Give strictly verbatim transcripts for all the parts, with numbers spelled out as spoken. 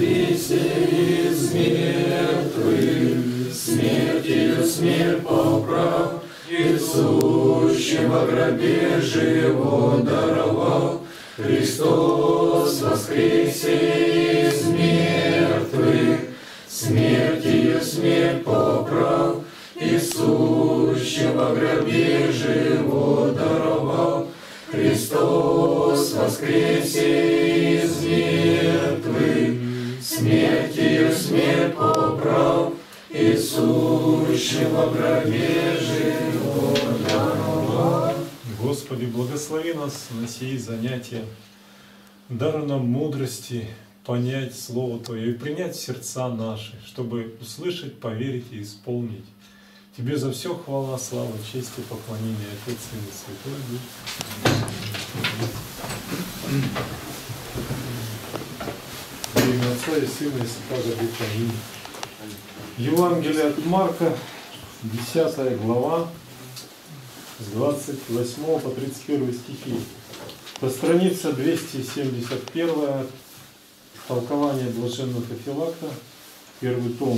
воскресе из мертвых, смертью смерть поправ, и сущим во гробе живот даровал. Христос воскресе из мертвых, смертью смерть поправ, и сущим во гробе живот даровал. Христос воскресе из мертвых, смертью смерть поправ, и сущим во гробе живот даровал. Господи, благослови нас на сии занятия, дай нам мудрости понять Слово Твое и принять в сердца наши, чтобы услышать, поверить и исполнить. Тебе за все хвала, слава, честь и поклонение, Отец и Святой Дух. Во имя Отца и Сына и Святого Духа. Аминь. Евангелие от Марка, десятая глава, с двадцать восьмого по тридцать первый стихи. По странице двести семьдесят один, толкование блаженного Феофилакта, первый том.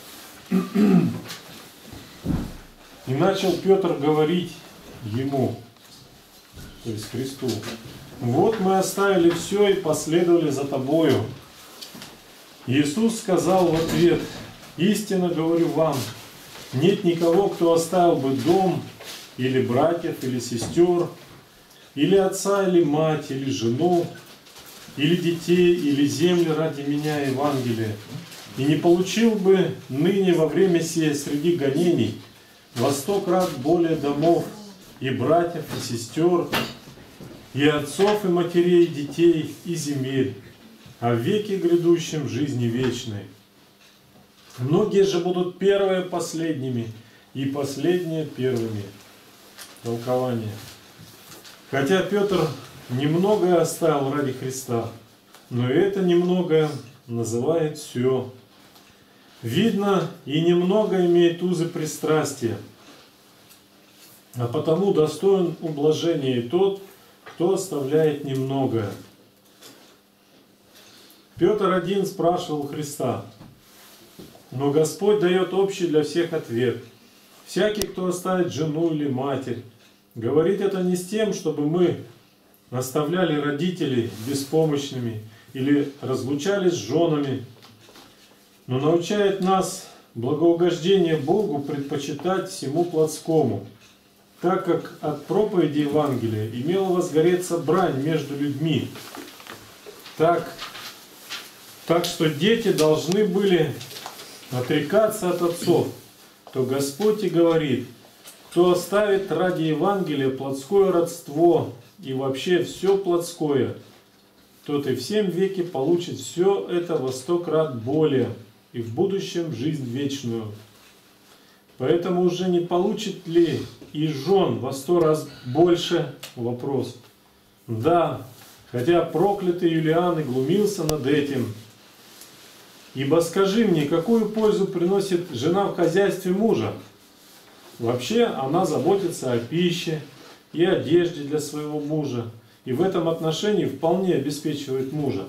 И начал Петр говорить ему, то есть Христу: вот мы оставили все и последовали за тобою. Иисус сказал в ответ: истинно говорю вам, нет никого, кто оставил бы дом, или братьев, или сестер, или отца, или мать, или жену, или детей, или земли ради меня и Евангелия, и не получил бы ныне во время сие среди гонений во сто крат более домов, и братьев, и сестер, и отцов, и матерей, и детей, и земель, а в веке грядущем жизни вечной. Многие же будут первые последними, и последние первыми. Толкование. Хотя Петр немногое оставил ради Христа, но это немногое называет все. Видно, и немного имеет узы пристрастия, а потому достоин ублажения и тот, кто оставляет немногое. Петр один спрашивал Христа, но Господь дает общий для всех ответ. Всякий, кто оставит жену или матерь, говорит это не с тем, чтобы мы оставляли родителей беспомощными или разлучались с женами, но научает нас благоугождение Богу предпочитать всему плотскому, так как от проповеди Евангелия имела возгореться брань между людьми. Так, так что дети должны были отрекаться от отцов, то Господь и говорит: кто оставит ради Евангелия плотское родство и вообще все плотское, тот и в сем веке получит все это во сто крат более, и в будущем жизнь вечную. Поэтому уже не получит ли и жен во сто раз больше? Вопрос. Да, хотя проклятый Юлиан и глумился над этим. Ибо скажи мне, какую пользу приносит жена в хозяйстве мужа? Вообще она заботится о пище и одежде для своего мужа, и в этом отношении вполне обеспечивает мужа.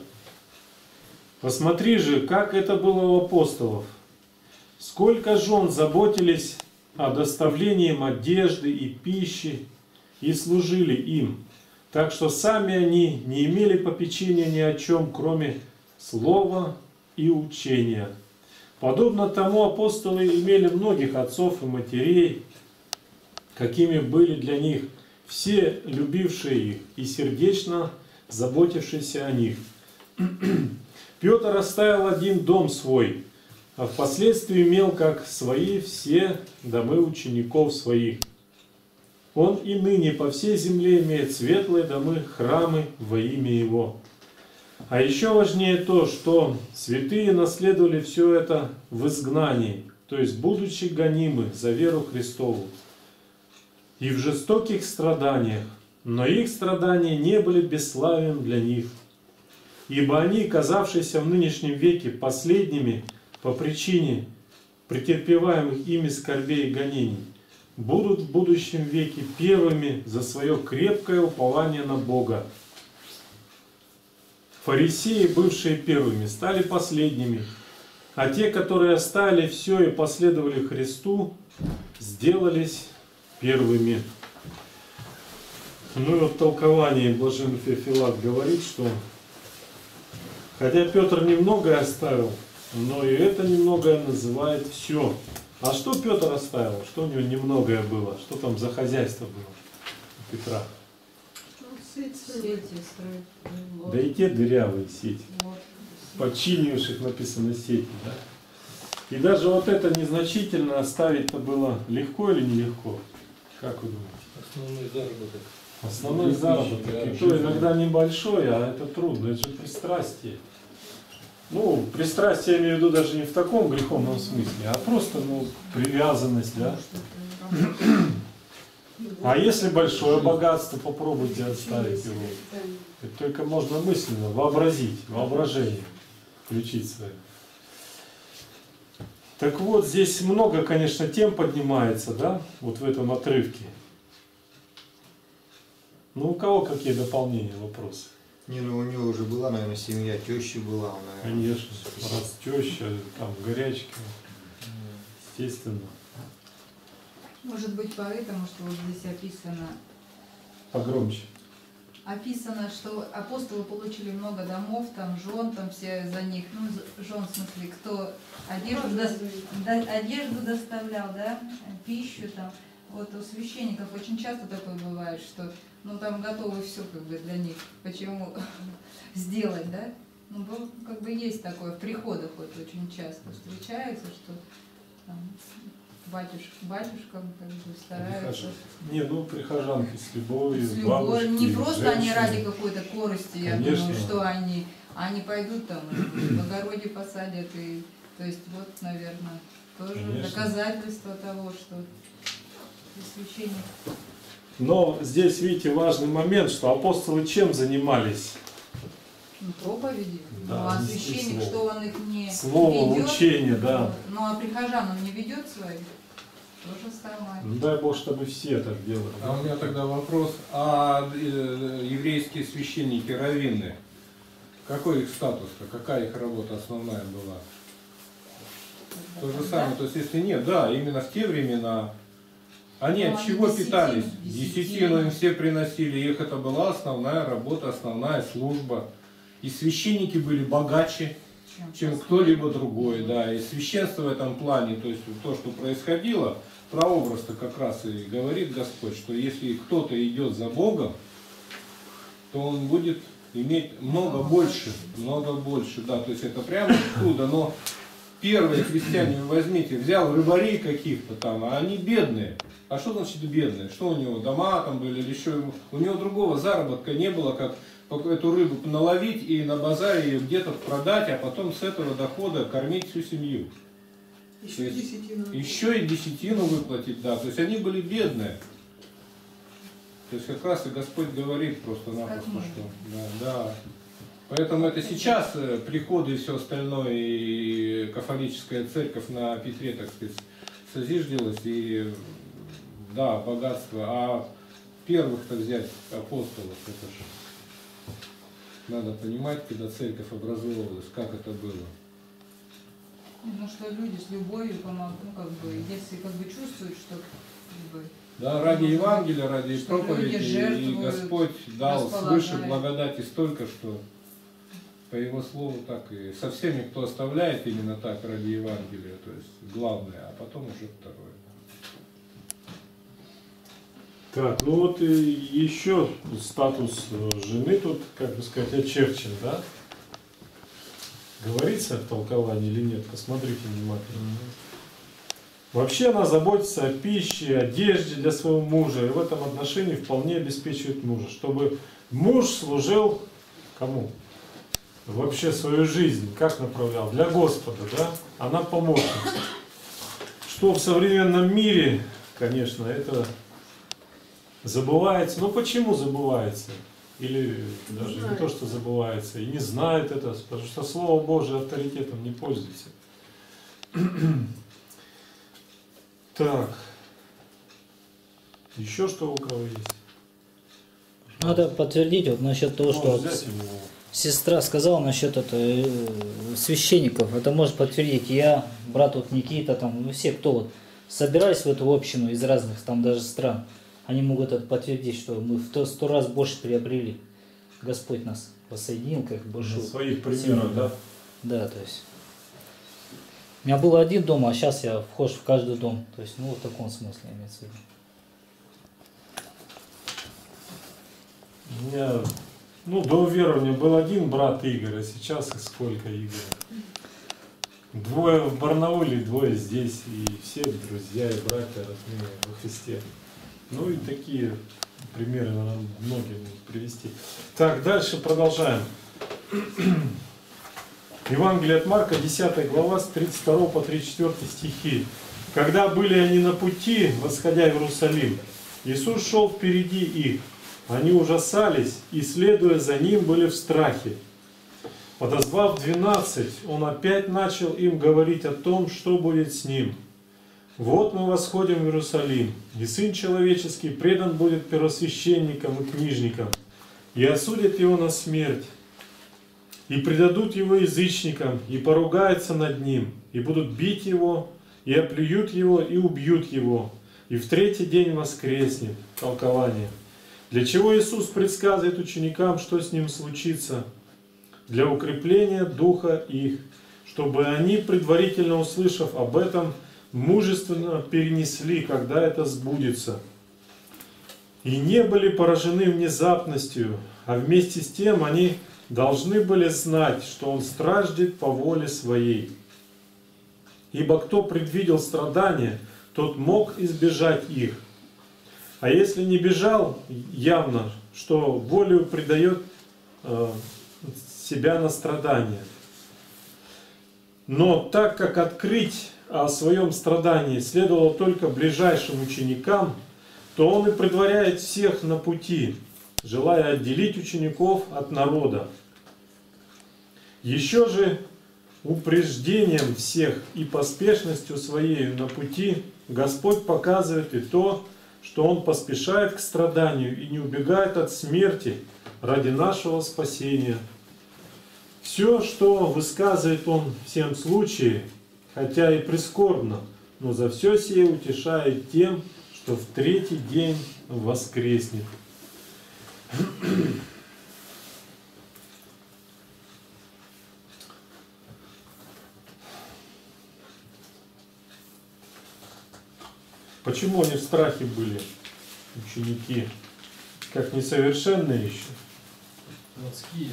Посмотри же, как это было у апостолов. Сколько жен заботились о доставлении им одежды и пищи и служили им, так что сами они не имели попечения ни о чем, кроме слова и учения. Подобно тому апостолы имели многих отцов и матерей, какими были для них все любившие их и сердечно заботившиеся о них. Петр оставил один дом свой, а впоследствии имел как свои все домы учеников своих. Он и ныне по всей земле имеет светлые домы, храмы во имя Его. А еще важнее то, что святые наследовали все это в изгнании, то есть будучи гонимы за веру Христову, и в жестоких страданиях, но их страдания не были бесславием для них, ибо они, казавшиеся в нынешнем веке последними по причине претерпеваемых ими скорбей и гонений, будут в будущем веке первыми за свое крепкое упование на Бога. фарисеи, бывшие первыми, стали последними, а те, которые оставили все и последовали Христу, сделались первыми. Ну и вот в толковании блаженный Феофилакт говорит, что хотя Петр немногое оставил, но и это немногое называет все. А что Петр оставил? Что у него немногое было? Что там за хозяйство было у Петра? Сети строить. Да и те дырявые сети. Вот. Подчинивших написано сети, да? И даже вот это незначительно оставить-то было легко или нелегко? Как вы думаете? Основной заработок. Основной заработок. Да, И то иногда небольшой, а это трудно, это же пристрастие. Ну, пристрастие я имею в виду даже не в таком греховном смысле, а просто, ну, привязанность, да? А если большое богатство, попробуйте оставить его. Это только можно мысленно вообразить, воображение включить свое. Так вот, здесь много, конечно, тем поднимается, да, вот в этом отрывке. Ну, у кого какие дополнения, вопросы? Не, ну у него уже была, наверное, семья, теща была, наверное. Конечно, раз теща, там горячка, естественно. Может быть, поэтому, что вот здесь описано, Погромче. описано, что апостолы получили много домов, там жен, там все за них, ну, жен в смысле, кто одежду, до, до, одежду доставлял, да, пищу там. Вот у священников очень часто такое бывает, что ну там готовы все как бы для них, почему сделать, да? Ну, как бы есть такое, в приходах вот очень часто встречается, что там, батюш, батюшкам как бы стараются. Не, ну прихожанки с любовью, С любовью. бабушки, Не просто женщины. они ради какой-то корости, я Конечно. думаю, что они, они пойдут там, в огороде посадят, и, то есть вот, наверное, тоже Конечно. доказательство того, что священник. Но здесь, видите, важный момент, что апостолы чем занимались? Ну, проповеди. Да, ну, а нести священник, слово. что он их не Слово, ведет, учение, да. вот. Ну а прихожан он не ведет своих, то же самое. Ну, дай Бог, чтобы все так делали. А у меня тогда вопрос, а э, еврейские священники, раввины, какой их статус-то, какая их работа основная была? То же самое, то есть если нет, да, именно в те времена, они Ну, от они чего десятину, питались? десятину. Десятину им все приносили, их это была основная работа, основная служба. И священники были богаче, чем кто-либо другой, да, и священство в этом плане, то есть то, что происходило, прообраз-то как раз и говорит Господь, что если кто-то идет за Богом, то он будет иметь много больше, много больше, да, то есть это прямо оттуда, но первые христиане, вы возьмите, взял рыбарей каких-то там, а они бедные. А что значит бедные? Что у него, дома там были или еще? У него другого заработка не было, как эту рыбу наловить и на базаре ее где-то продать, а потом с этого дохода кормить всю семью. Еще и десятину. Еще и десятину выплатить, да. То есть они были бедные. То есть как раз и Господь говорит просто-напросто, что да, да. Поэтому это сейчас приходы и все остальное, и кафолическая церковь на Петре, так сказать, созиждилась, и да, богатство. А первых-то взять апостолов, это же надо понимать, когда церковь образовывалась, как это было. Ну что люди с любовью помогут, ну как бы, если как бы чувствуют, что как бы, Да, ради Евангелия, ради что проповеди, люди и жертвуют, Господь дал располагают. свыше благодати столько, что по Его слову так и со всеми, кто оставляет именно так ради Евангелия, то есть главное, а потом уже второе. Так, ну вот и еще статус жены тут, как бы сказать, очерчен, да? Говорится в толковании или нет? Посмотрите внимательно. Вообще она заботится о пище, одежде для своего мужа, и в этом отношении вполне обеспечивает мужа, чтобы муж служил кому? Вообще свою жизнь, как направлял? Для Господа, да? Она помощница. Что в современном мире, конечно, это забывается. Но почему забывается? Или даже не то, что забывается, и не знает это, потому что Слово Божие авторитетом не пользуется. Так. Еще что у кого есть? Надо подтвердить вот насчет того, что Взять его. Сестра сказала насчет это, э, священников. Это может подтвердить я, брат вот Никита, там, ну, все, кто вот собирались в эту общину из разных там даже стран. Они могут это подтвердить, что мы в сто, сто раз больше приобрели. Господь нас воссоединил, как большую. На своих примерах, да? Да, то есть. У меня был один дом, а сейчас я вхож в каждый дом. То есть, ну, в таком смысле имеется в виду. У меня, ну, до уверования был один брат Игорь, а сейчас сколько Игоря? Двое в Барнауле, двое здесь, и все друзья и братья родные во Христе. Ну и такие примеры нам многие могут привести. Так, дальше продолжаем. Евангелие от Марка, десятая глава, с тридцать второго по тридцать четвёртый стихи. Когда были они на пути, восходя в Иерусалим, Иисус шел впереди их. Они ужасались и, следуя за ним, были в страхе. Подозвав двенадцать, он опять начал им говорить о том, что будет с ним. «Вот мы восходим в Иерусалим, и Сын Человеческий предан будет первосвященникам и книжникам, и осудят его на смерть, и предадут его язычникам, и поругаются над ним, и будут бить его, и оплюют его, и убьют его, и в третий день воскреснет». Толкование. Для чего Иисус предсказывает ученикам, что с ним случится? Для укрепления духа их, чтобы они, предварительно услышав об этом, мужественно перенесли, когда это сбудется. И не были поражены внезапностью, а вместе с тем они должны были знать, что Он страждет по воле Своей. Ибо кто предвидел страдания, тот мог избежать их. А если не бежал, явно, что волею предает э, себя на страдания. Но так как открыть о своем страдании следовало только ближайшим ученикам, то он и предваряет всех на пути, желая отделить учеников от народа. Еще же упреждением всех и поспешностью своей на пути Господь показывает и то, что Он поспешает к страданию и не убегает от смерти ради нашего спасения. Все, что высказывает Он в всем случае, хотя и прискорбно, но за все сие утешает тем, что в третий день воскреснет. Почему они в страхе были, ученики, как несовершенные еще? Плотские.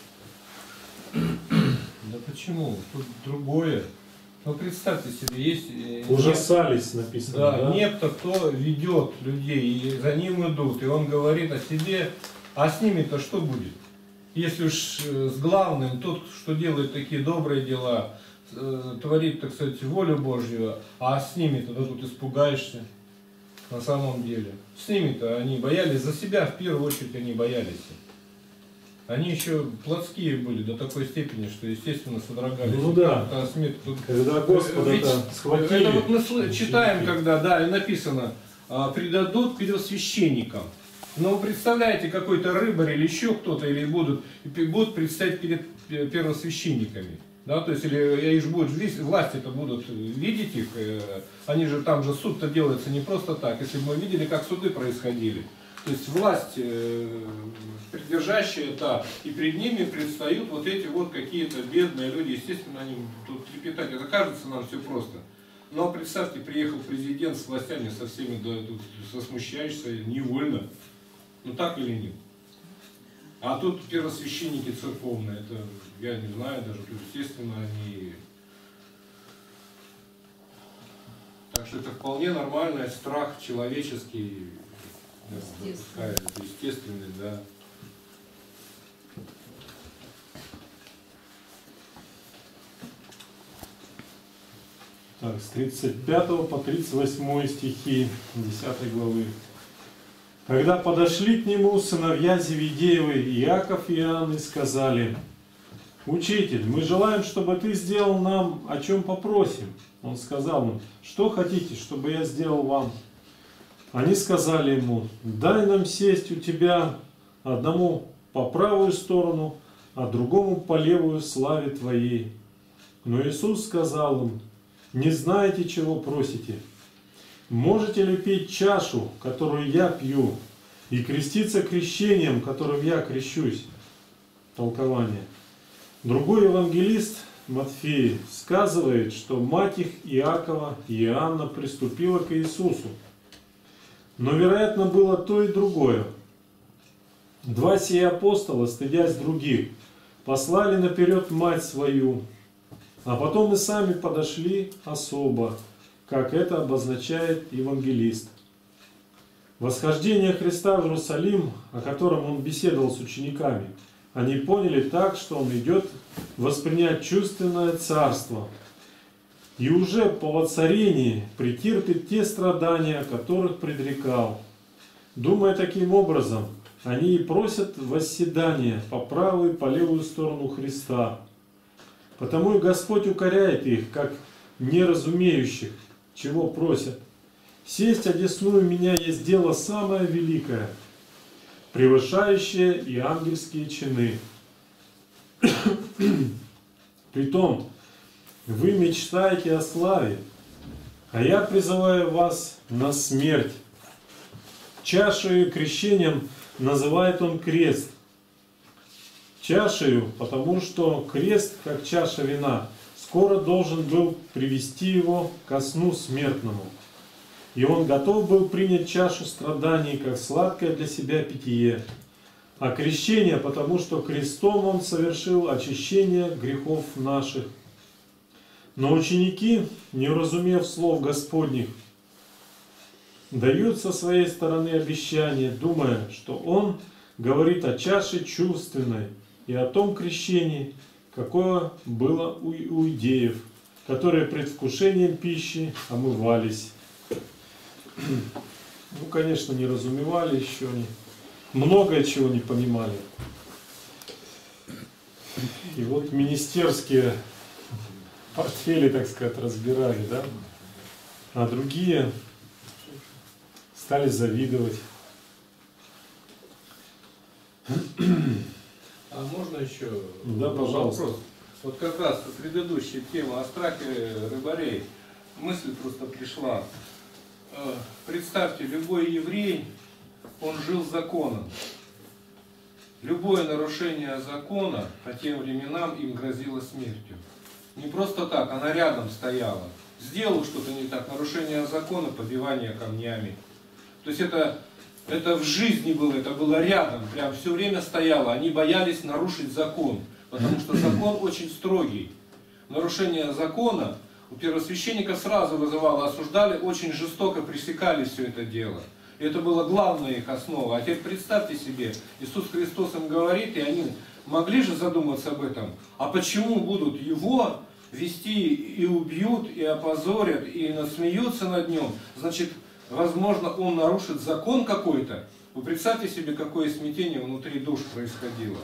Да почему? Тут другое. Ну представьте себе, есть... Ужасались, написано. Да, да? некто, кто ведет людей, и за ним идут, и он говорит о себе, а с ними-то что будет? Если уж с главным, тот, что делает такие добрые дела, творит, так сказать, волю Божью, а с ними-то да, тут испугаешься на самом деле. С ними-то они боялись за себя, в первую очередь они боялись. Они еще плотские были до такой степени, что, естественно, содрогались. Ну да, а смерть, тут... когда Господа схватили. Это вот мы читаем, когда, да, и написано, предадут первосвященникам. Но вы представляете, какой-то рыбарь или еще кто-то, или будут, будут предстать перед первосвященниками. Да, то есть, или их будут, власти-то будут видеть их, они же, там же суд-то делается не просто так. Если бы мы видели, как суды происходили. То есть власть, придержащая это, и перед ними предстают вот эти вот какие-то бедные люди. Естественно, они тут трепетать. Это кажется нам все просто. Но представьте, приехал президент с властями, со всеми, да, тут засмущаешься невольно. Ну так или нет? А тут первосвященники церковные, это, я не знаю даже, тут, естественно, они... Так что это вполне нормальный страх человеческий, да, это естественный, да. Так, с тридцать пятого по тридцать восьмой стихи десятой главы. Когда подошли к нему сыновья Зеведеевы, Иаков и Иоанн, и сказали: «Учитель, мы желаем, чтобы ты сделал нам, о чем попросим». Он сказал им: «Что хотите, чтобы я сделал вам?» Они сказали ему: «Дай нам сесть у тебя, одному по правую сторону, а другому по левую славе Твоей. Но Иисус сказал им: не знаете, чего просите. Можете ли пить чашу, которую я пью, и креститься крещением, которым я крещусь? Толкование. Другой евангелист, Матфей, сказывает, что мать их, Иакова и Иоанна, приступила к Иисусу. Но, вероятно, было то и другое. Два сии апостола, стыдясь других, послали наперед мать свою, а потом и сами подошли особо, как это обозначает евангелист. Восхождение Христа в Иерусалим, о котором он беседовал с учениками, они поняли так, что он идет воспринять чувственное царство и уже по воцарении претерпит те страдания, о которых предрекал. Думая таким образом, они и просят восседания по правую и по левую сторону Христа. Потому и Господь укоряет их, как неразумеющих, чего просят. Сесть одесную меня есть дело самое великое, превышающее и ангельские чины. Притом, вы мечтаете о славе, а я призываю вас на смерть. Чашею крещением называет он крест. Чашею, потому что крест, как чаша вина, скоро должен был привести его ко сну смертному. И он готов был принять чашу страданий, как сладкое для себя питье. А крещение, потому что крестом он совершил очищение грехов наших. Но ученики, не уразумев слов Господних, дают со своей стороны обещание, думая, что он говорит о чаше чувственной и о том крещении, какое было у иудеев, которые предвкушением пищи омывались. Ну, конечно, не разумевали еще, они многое чего не понимали. И вот министерские портфели, так сказать, разбирали, да? А другие стали завидовать. А можно еще Да, пожалуйста. вопрос? Вот как раз предыдущая тема о страхе рыбарей. Мысль просто пришла. Представьте, любой еврей, он жил законом. Любое нарушение закона по тем временам им грозило смертью. Не просто так, она рядом стояла. Сделал что-то не так, нарушение закона, побивание камнями. То есть это, это в жизни было, это было рядом, прям все время стояло. Они боялись нарушить закон, потому что закон очень строгий. Нарушение закона у первосвященников сразу вызывало, осуждали, очень жестоко пресекали все это дело. И это была главная их основа. А теперь представьте себе, Иисус Христос им говорит, и они могли же задуматься об этом. А почему будут его вести и убьют, и опозорят, и насмеются над ним? Значит, возможно, он нарушит закон какой-то. Вы представьте себе, какое смятение внутри душ происходило.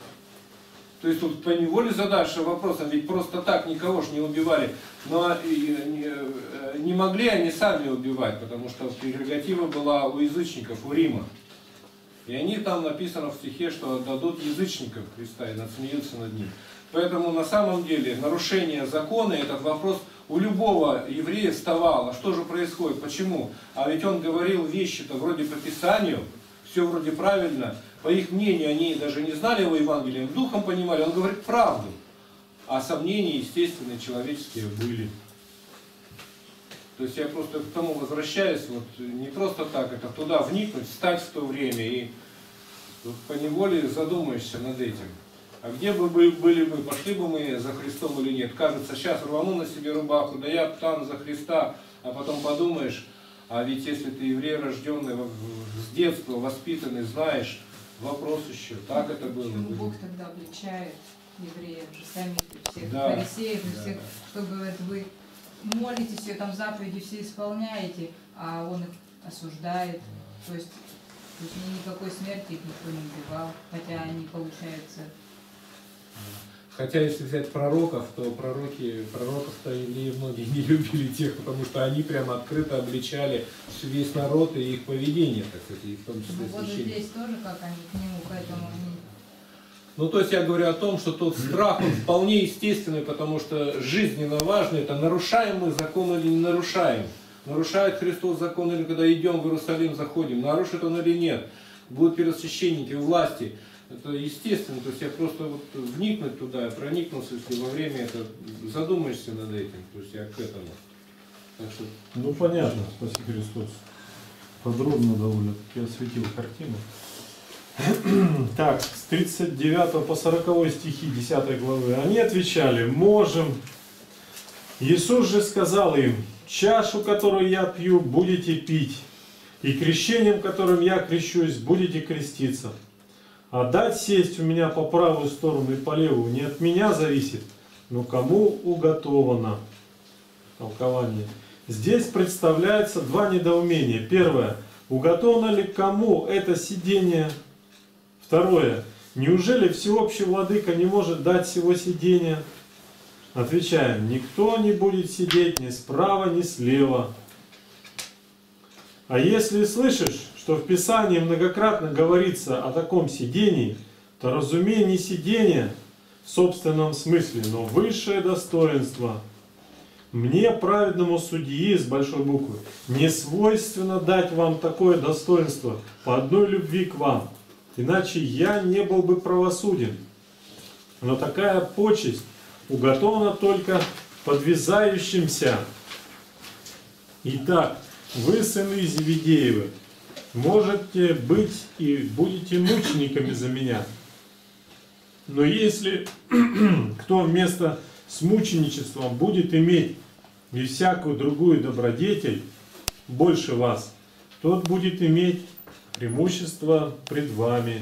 То есть тут поневоле задашься вопросом, ведь просто так никого же не убивали. Но не могли они сами убивать, потому что прерогатива была у язычников, у Рима. И они там написано в стихе, что отдадут язычникам Христа и надсмеются над ним. Поэтому на самом деле нарушение закона, этот вопрос у любого еврея вставал. А что же происходит? Почему? А ведь он говорил вещи-то вроде по Писанию, все вроде правильно. По их мнению, они даже не знали его Евангелия, духом понимали, он говорит правду. А сомнения, естественные, человеческие были. То есть я просто к тому возвращаюсь, вот не просто так, это туда вникнуть, встать в то время и вот поневоле задумаешься над этим. А где бы были мы, пошли бы мы за Христом или нет? Кажется, сейчас рвану на себе рубаху, да я там за Христа, а потом подумаешь, а ведь если ты еврей, рожденный с детства, воспитанный, знаешь, вопрос еще, так это было. Почему Бог тогда обличает евреев, же самих всех Да, фарисеев, и да. всех, что говорит, вы молитесь, все там заповеди все исполняете, а Он их осуждает. То есть, то есть никакой смерти их никто не убивал, хотя они, получается... Хотя если взять пророков, то пророки, пророков-то евреи многие не любили тех, потому что они прямо открыто обличали весь народ и их поведение, так сказать, и в том числе Ну, вот священников. здесь тоже, как они к нему, поэтому они... Ну, то есть я говорю о том, что тот страх, он вполне естественный, потому что жизненно важно, это нарушаем мы закон или не нарушаем. Нарушает Христос закон или когда идем в Иерусалим, заходим, нарушит он или нет. Будут первосвященники у власти. Это естественно, то есть я просто вот вникнуть туда, проникнулся, если во время это задумаешься над этим, то есть я к этому. Так что... Ну понятно, спаси Христос. Подробно довольно я осветил картину. Так, с тридцать девятого по сороковой стихи десятой главы. Они отвечали: можем. Иисус же сказал им: чашу, которую я пью, будете пить, и крещением, которым я крещусь, будете креститься. А дать сесть у меня по правую сторону и по левую не от меня зависит, но кому уготовано. Толкование. Здесь представляется два недоумения. Первое. Уготовано ли кому это сидение? Второе. Неужели всеобщий владыка не может дать сего сидения? Отвечаем. Никто не будет сидеть ни справа, ни слева. А если слышишь, что в Писании многократно говорится о таком сидении, то разумей не сидение в собственном смысле, но высшее достоинство. Мне, праведному судьи с большой буквы, не свойственно дать вам такое достоинство по одной любви к вам, иначе я не был бы правосуден. Но такая почесть уготована только подвязающимся. Итак, вы, сыны Зеведеевы, можете быть и будете мучениками за меня. Но если кто вместо с мученичеством будет иметь и всякую другую добродетель больше вас, тот будет иметь преимущество пред вами.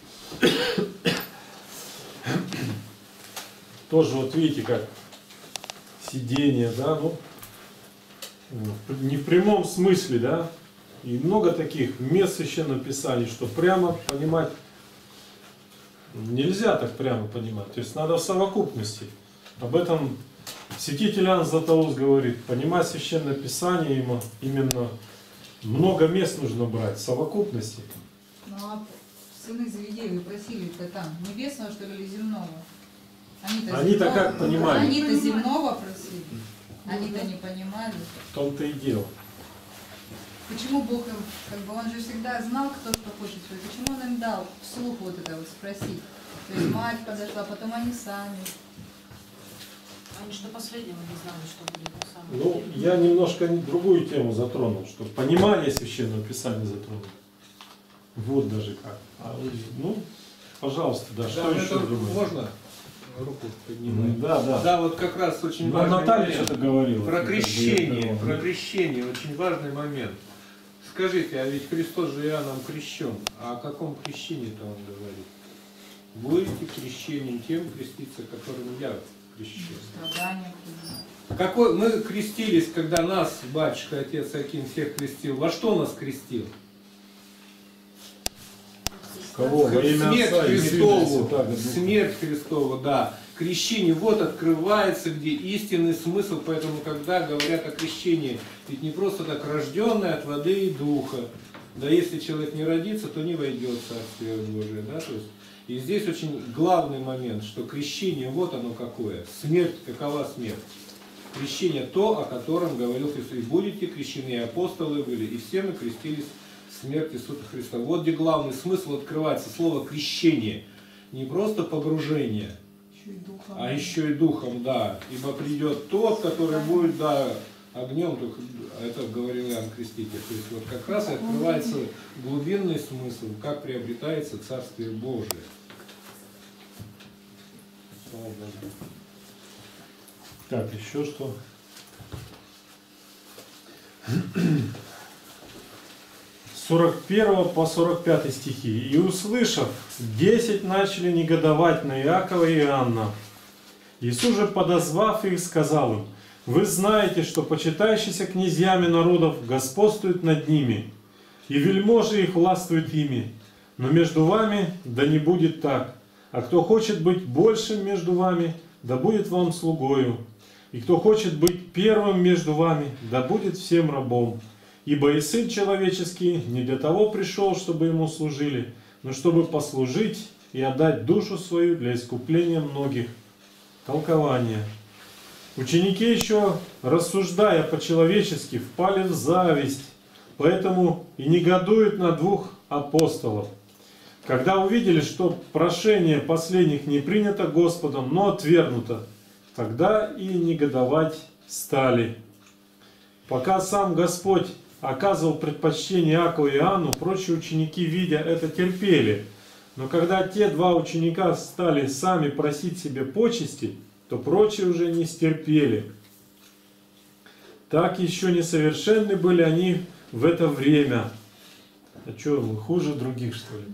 Тоже вот видите, как сидение, да, ну, не в прямом смысле, да, и много таких мест в Священном Писании, что прямо понимать нельзя так прямо понимать, то есть надо в совокупности. Об этом святитель Иоанн Златоуст говорит: понимать Священное Писание ему именно много мест нужно брать, в совокупности. Ну а сыны Завидеевы просили-то там небесного, что ли, или земного? Они-то, Они-то земного, как понимали? Они-то земного просили, они-то не понимали. В том-то и дело. Почему Бог им, как бы он же всегда знал, кто что хочет, почему он им дал вслух вот это вот спросить? То есть мать подошла, потом они сами. Они что последнего не знали, что будет на самом Ну, деле. я немножко другую тему затронул, что понимание Священного Писания затронул. Вот даже как. А, ну, пожалуйста, да, Да, что это еще думаете? можно руку поднимать? Да, да. Да, вот как раз очень Ну, важный Наталья момент. что-то говорила. Про как бы я крещение, понял. про крещение, очень важный момент. Скажите, а ведь Христос же Иоанном крещен, а о каком крещении-то он говорит? Будете крещением тем креститься, которым я крещен. Страдания. Какой, мы крестились, когда нас, батюшка, отец Аким, всех крестил. Во что нас крестил? Кого? Во имя Смерть Отца и Сына и Христову, Святаго Духа. смерть Христова, да. Крещение, вот открывается, где истинный смысл, поэтому, когда говорят о крещении, ведь не просто так рожденный от воды и духа, да, если человек не родится, то не войдет в Царствие Божие, да, то есть, и здесь очень главный момент, что крещение, вот оно какое, смерть, какова смерть? Крещение то, о котором говорил Христос, и будете крещены, и апостолы были, и все мы крестились в смерти Иисуса Христа. Вот где главный смысл открывается, слово крещение, не просто погружение, Еще и духом. а еще и духом, да, ибо придет тот, который будет, да, огнем, только это говорил Иоанн Креститель. То есть вот как раз и открывается глубинный смысл, как приобретается Царствие Божие. Слава Богу. Так, еще что? С сорок первого по сорок пятый стихи. «И услышав, десять начали негодовать на Иакова и Иоанна. Иисус же, подозвав их, сказал им: вы знаете, что почитающиеся князьями народов господствуют над ними, и вельможи их властвуют ими. Но между вами да не будет так. А кто хочет быть большим между вами, да будет вам слугою. И кто хочет быть первым между вами, да будет всем рабом. Ибо и Сын Человеческий не для того пришел, чтобы ему служили, но чтобы послужить и отдать душу свою для искупления многих. Толкование. Ученики еще, рассуждая по-человечески, впали в зависть, поэтому и негодуют на двух апостолов. Когда увидели, что прошение последних не принято Господом, но отвергнуто, тогда и негодовать стали. Пока сам Господь оказывал предпочтение Иакову и Иоанну, прочие ученики, видя это, терпели. Но когда те два ученика стали сами просить себе почести, то прочие уже не стерпели. Так еще несовершенны были они в это время. А что, мы хуже других, что ли?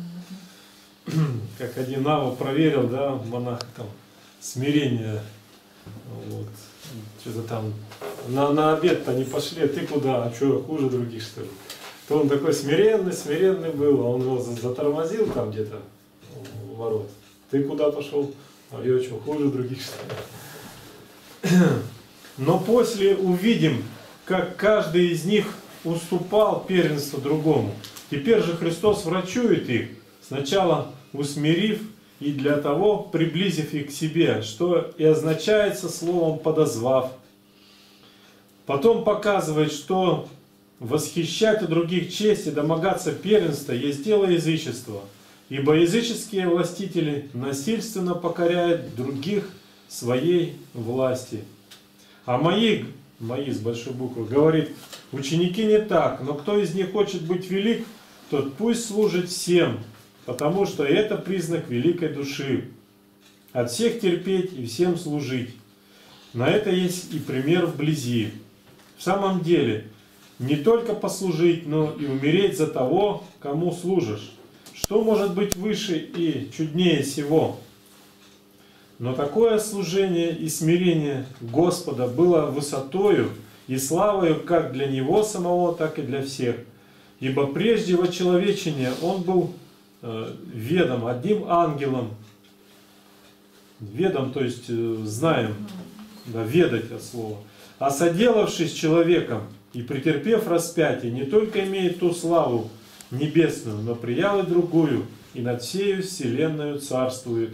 Как один Нава проверил, да, монах там, смирение. Вот. Что-то там на, на обед-то не пошли, а ты куда? А что, хуже других, что ли? То он такой смиренный, смиренный был, а он его затормозил там где-то у ворот. Ты куда пошел? А я что, хуже других, что ли? Но после увидим, как каждый из них уступал первенство другому. Теперь же Христос врачует их, сначала усмирив и для того приблизив их к себе, что и означается словом «подозвав». Потом показывает, что восхищать у других честь и домогаться первенства есть дело язычества, ибо языческие властители насильственно покоряют других своей власти. А мои, мои с большой буквы, говорит, ученики не так, но кто из них хочет быть велик, тот пусть служит всем, потому что это признак великой души. От всех терпеть и всем служить. На это есть и пример вблизи. В самом деле, не только послужить, но и умереть за того, кому служишь. Что может быть выше и чуднее всего? Но такое служение и смирение Господа было высотою и славою как для Него самого, так и для всех. Ибо прежде вочеловечения Он был э, ведом одним ангелом. Ведом, то есть э, знаем, да, ведать от слова. А соделавшись человеком и претерпев распятие, не только имеет ту славу небесную, но приял и другую, и над всею вселенную царствует.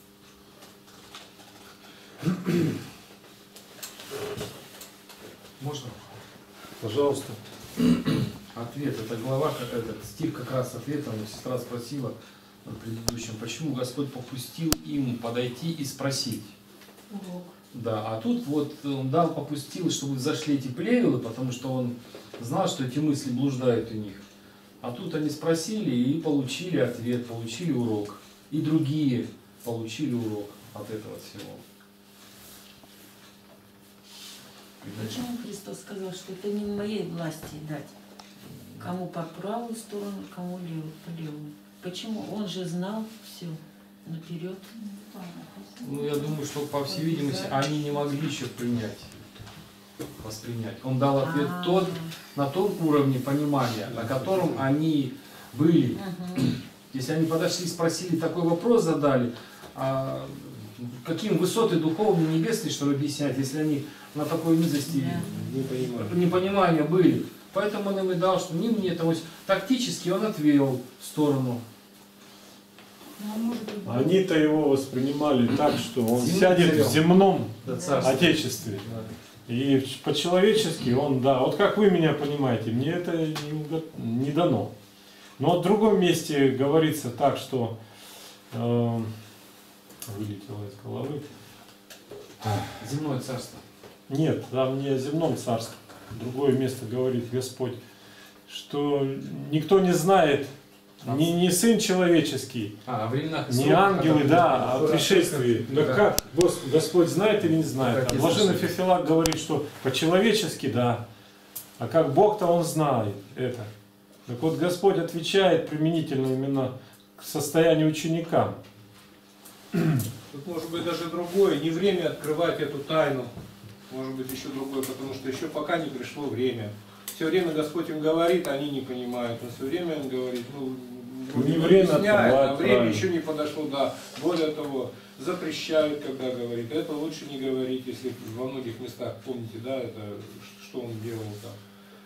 Можно? Пожалуйста. Ответ. Это глава, этот стих как раз ответом. Сестра спросила в предыдущем, почему Господь попустил им подойти и спросить. Урок. Да, а тут вот он дал, попустил, чтобы зашли эти плевелы, потому что он знал, что эти мысли блуждают у них. А тут они спросили и получили ответ, получили урок. И другие получили урок от этого всего. Почему Христос сказал, что это не в моей власти дать? Кому по правую сторону, кому левую, по левую. Почему? Он же знал все наперед. Ну, я думаю, что, по всей видимости, они не могли еще принять, воспринять. Он дал ответ А-а-а. тот, на том уровне понимания, на котором они были. Угу. Если они подошли, спросили, такой вопрос задали, а каким высоты духовные, небесные, чтобы объяснять, если они на такой низости Да. непонимания были. Поэтому он им и дал, что не мне, то есть тактически он отвел в сторону. Они-то его воспринимали так, что он Земным сядет царем. в земном Да, царство. отечестве. Да. И по-человечески он, да, вот как вы меня понимаете, мне это не, уго- не дано. Но в другом месте говорится так, что э, вылетело из головы. Земное царство. Нет, там не о земном царстве. Другое место говорит Господь, что никто не знает, ни, ни Сын человеческий, А, о временах и не сроках, ангелы, когда да, будет о пришествии. Да, Да. как Гос- Господь знает или не знает? Как Там я Блаженный слышал. Феофилак говорит, что по-человечески, да, а как Бог-то Он знает это. Так вот Господь отвечает применительно именно к состоянию ученикам. Тут может быть даже другое, не время открывать эту тайну, может быть еще другое, потому что еще пока не пришло время. Все время Господь им говорит, они не понимают, но все время Он говорит, ну, Не ну, время объясняет, а открывать, время правильно. еще не подошло, да. Более того, запрещают, когда говорит, это лучше не говорить, если во многих местах, помните, да, это что Он делал там.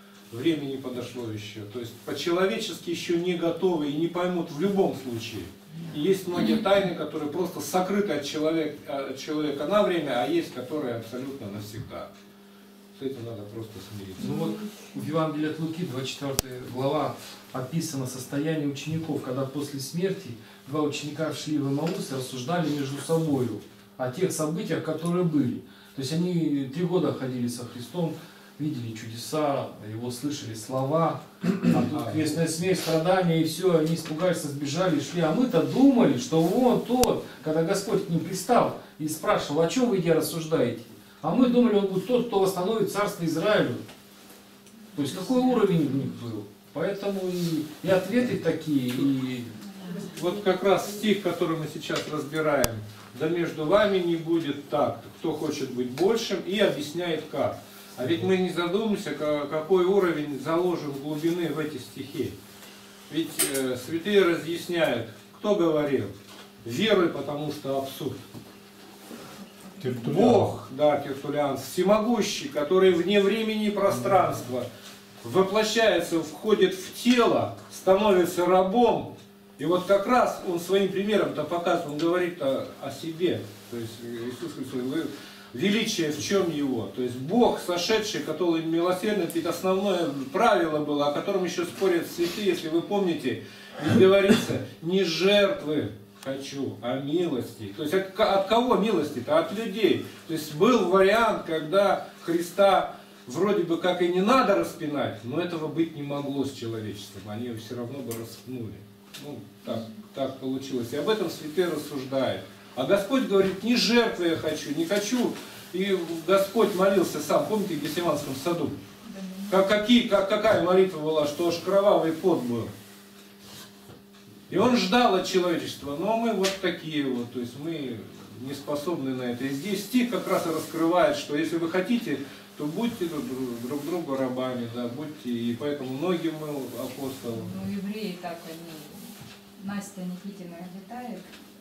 Время не подошло еще. То есть по-человечески еще не готовы и не поймут в любом случае. И есть многие тайны, которые просто сокрыты от человека, от человека на время, а есть, которые абсолютно навсегда. С этим надо просто смириться. Ну вот в Евангелии от Луки, двадцать четвёртая глава, описано состояние учеников, когда после смерти два ученика шли в Эмаус и рассуждали между собой о тех событиях, которые были. То есть они три года ходили со Христом, видели чудеса, его слышали слова, а тут крестная смерть, страдания, и все, они испугались, сбежали, шли. А мы-то думали, что вон тот, когда Господь к ним пристал и спрашивал, о чем вы, идя, рассуждаете? А мы думали, он будет тот, кто восстановит царство Израилю. То есть какой уровень в них был? Поэтому и, и ответы такие, и... Вот как раз стих, который мы сейчас разбираем, да между вами не будет так, кто хочет быть большим, и объясняет как. А ведь мы не задумаемся, какой уровень заложен глубины в эти стихи. Ведь э, святые разъясняют, кто говорил, веруй, потому что абсурд. Бог, да, Тертуллиан, всемогущий, который вне времени и пространства воплощается, входит в тело, становится рабом. И вот как раз он своим примером-то показывает, он говорит-то о себе. То есть Иисус Христос, величие в чем его? То есть Бог, сошедший, который милосердный, ведь основное правило было, о котором еще спорят святые, если вы помните, ведь говорится, не жертвы хочу, а милости. То есть от, от кого милости-то? От людей. То есть был вариант, когда Христа вроде бы как и не надо распинать, но этого быть не могло с человечеством. Они его все равно бы распнули. Ну, так, так получилось. И об этом святые рассуждают. А Господь говорит, не жертвы я хочу, не хочу. И Господь молился сам, помните, в Гефсиманском саду? Как, какие, как, какая молитва была, что аж кровавый пот был. И он ждал от человечества, но мы вот такие вот, то есть мы не способны на это. И здесь стих как раз и раскрывает, что если вы хотите, то будьте друг другу рабами, да, будьте, и поэтому многим мы апостолы. Ну, евреи так они, Настя Никитина летает,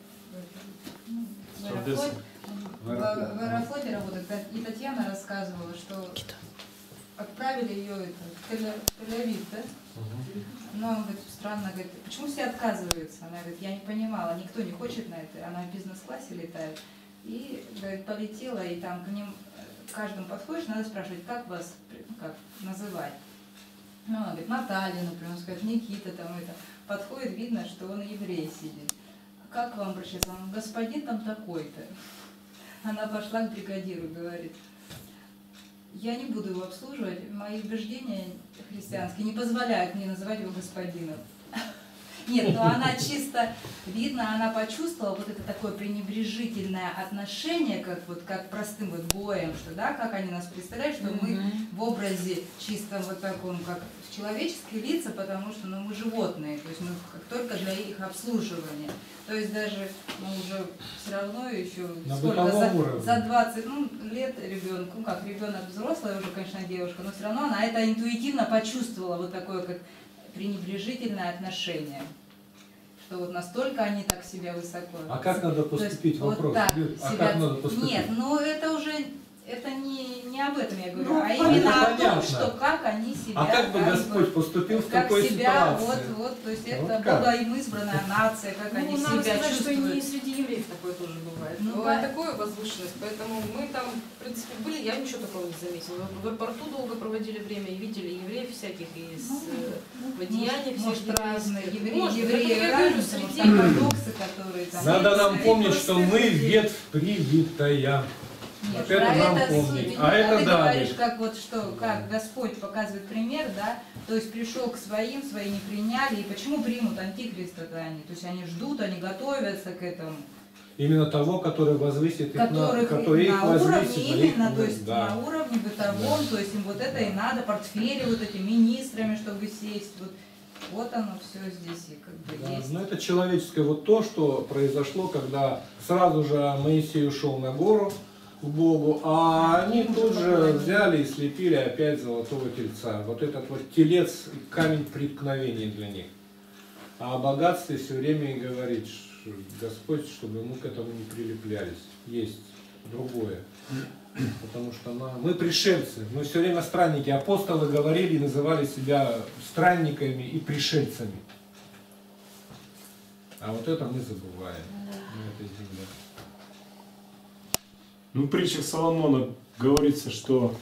ну, в Аэрофлоте, в, в Аэрофлоте работает, и Татьяна рассказывала, что отправили ее это, в Тель-Авив, да? Но она говорит, странно, говорит, почему все отказываются? Она говорит, я не понимала, никто не хочет на это, она в бизнес-классе летает. И, говорит, полетела, и там к ним, к каждому подходишь, надо спрашивать, как вас, ну, как называть. Ну, она говорит, Наталья, например, сказать, Никита, там это. Подходит, видно, что он еврей сидит. А как вам обращаться? Он, господин там такой-то. Она пошла к бригадиру, говорит, я не буду его обслуживать, мои убеждения христианские не позволяют мне называть его господином. Нет, но она чисто, видно, она почувствовала вот это такое пренебрежительное отношение, как вот как простым вот боем, что да, как они нас представляют, что мы в образе чисто вот таком, как в человеческие лица, потому что ну, мы животные, то есть мы как только для их обслуживания. То есть даже ну, уже все равно еще на сколько, за, уровне. за двадцать ну, лет ребенку, ну как ребенок взрослая уже, конечно, девушка, но все равно она это интуитивно почувствовала, вот такое как пренебрежительное отношение. Что вот настолько они так себя высоко. А как надо поступить? Есть, вопрос. Вот так а себя... как надо поступить? Нет, ну это уже это не, не об этом я говорю, Ну, а понятно. именно о том, Понятно. что как они себя. А как бы как Господь поступил в как такой себя, ситуации? вот, вот, то есть Вот это как? была им избранная нация, как Ну, они надо себя сказать, что и не чувствуют. среди евреев такое тоже бывает. Ну, Бывает да. такое возвышенность, поэтому мы там, в принципе, были, я ничего такого не заметила. В аэропорту долго проводили время и видели евреев всяких из Ну, э, водеяний, всех Может, разные еврейских. евреи, Может, евреи это я говорю, разные, может, среди там ортодоксы, которые там... Надо нам Среди помнить, что простых мы людей. ветвь привитая. Нет, Вот это про нам это помнить. суть. А А это ты да. говоришь, как вот что, как Господь показывает пример, да, то есть пришел к своим, свои не приняли, и почему примут антихриста-то они? То есть они ждут, они готовятся к этому. Именно того, который возвысит их Которых на, который их на уровне возвысит, на их именно, то уровень, есть да. на уровне бытовом, Да. то есть им вот это и надо, портфели вот эти министрами, чтобы сесть, вот, вот оно все здесь и как бы Да, есть. но это человеческое. Вот то, что произошло, когда сразу же Моисей ушел на гору к Богу, а они тут же взяли и слепили опять золотого тельца. Вот этот вот телец, камень преткновения для них. А о богатстве все время и говорит Господь, чтобы мы к этому не прилеплялись. Есть другое. Потому что мы пришельцы, мы все время странники. Апостолы говорили и называли себя странниками и пришельцами. А вот это мы забываем. Мы это сделаем. Ну, в притчах Соломона говорится, что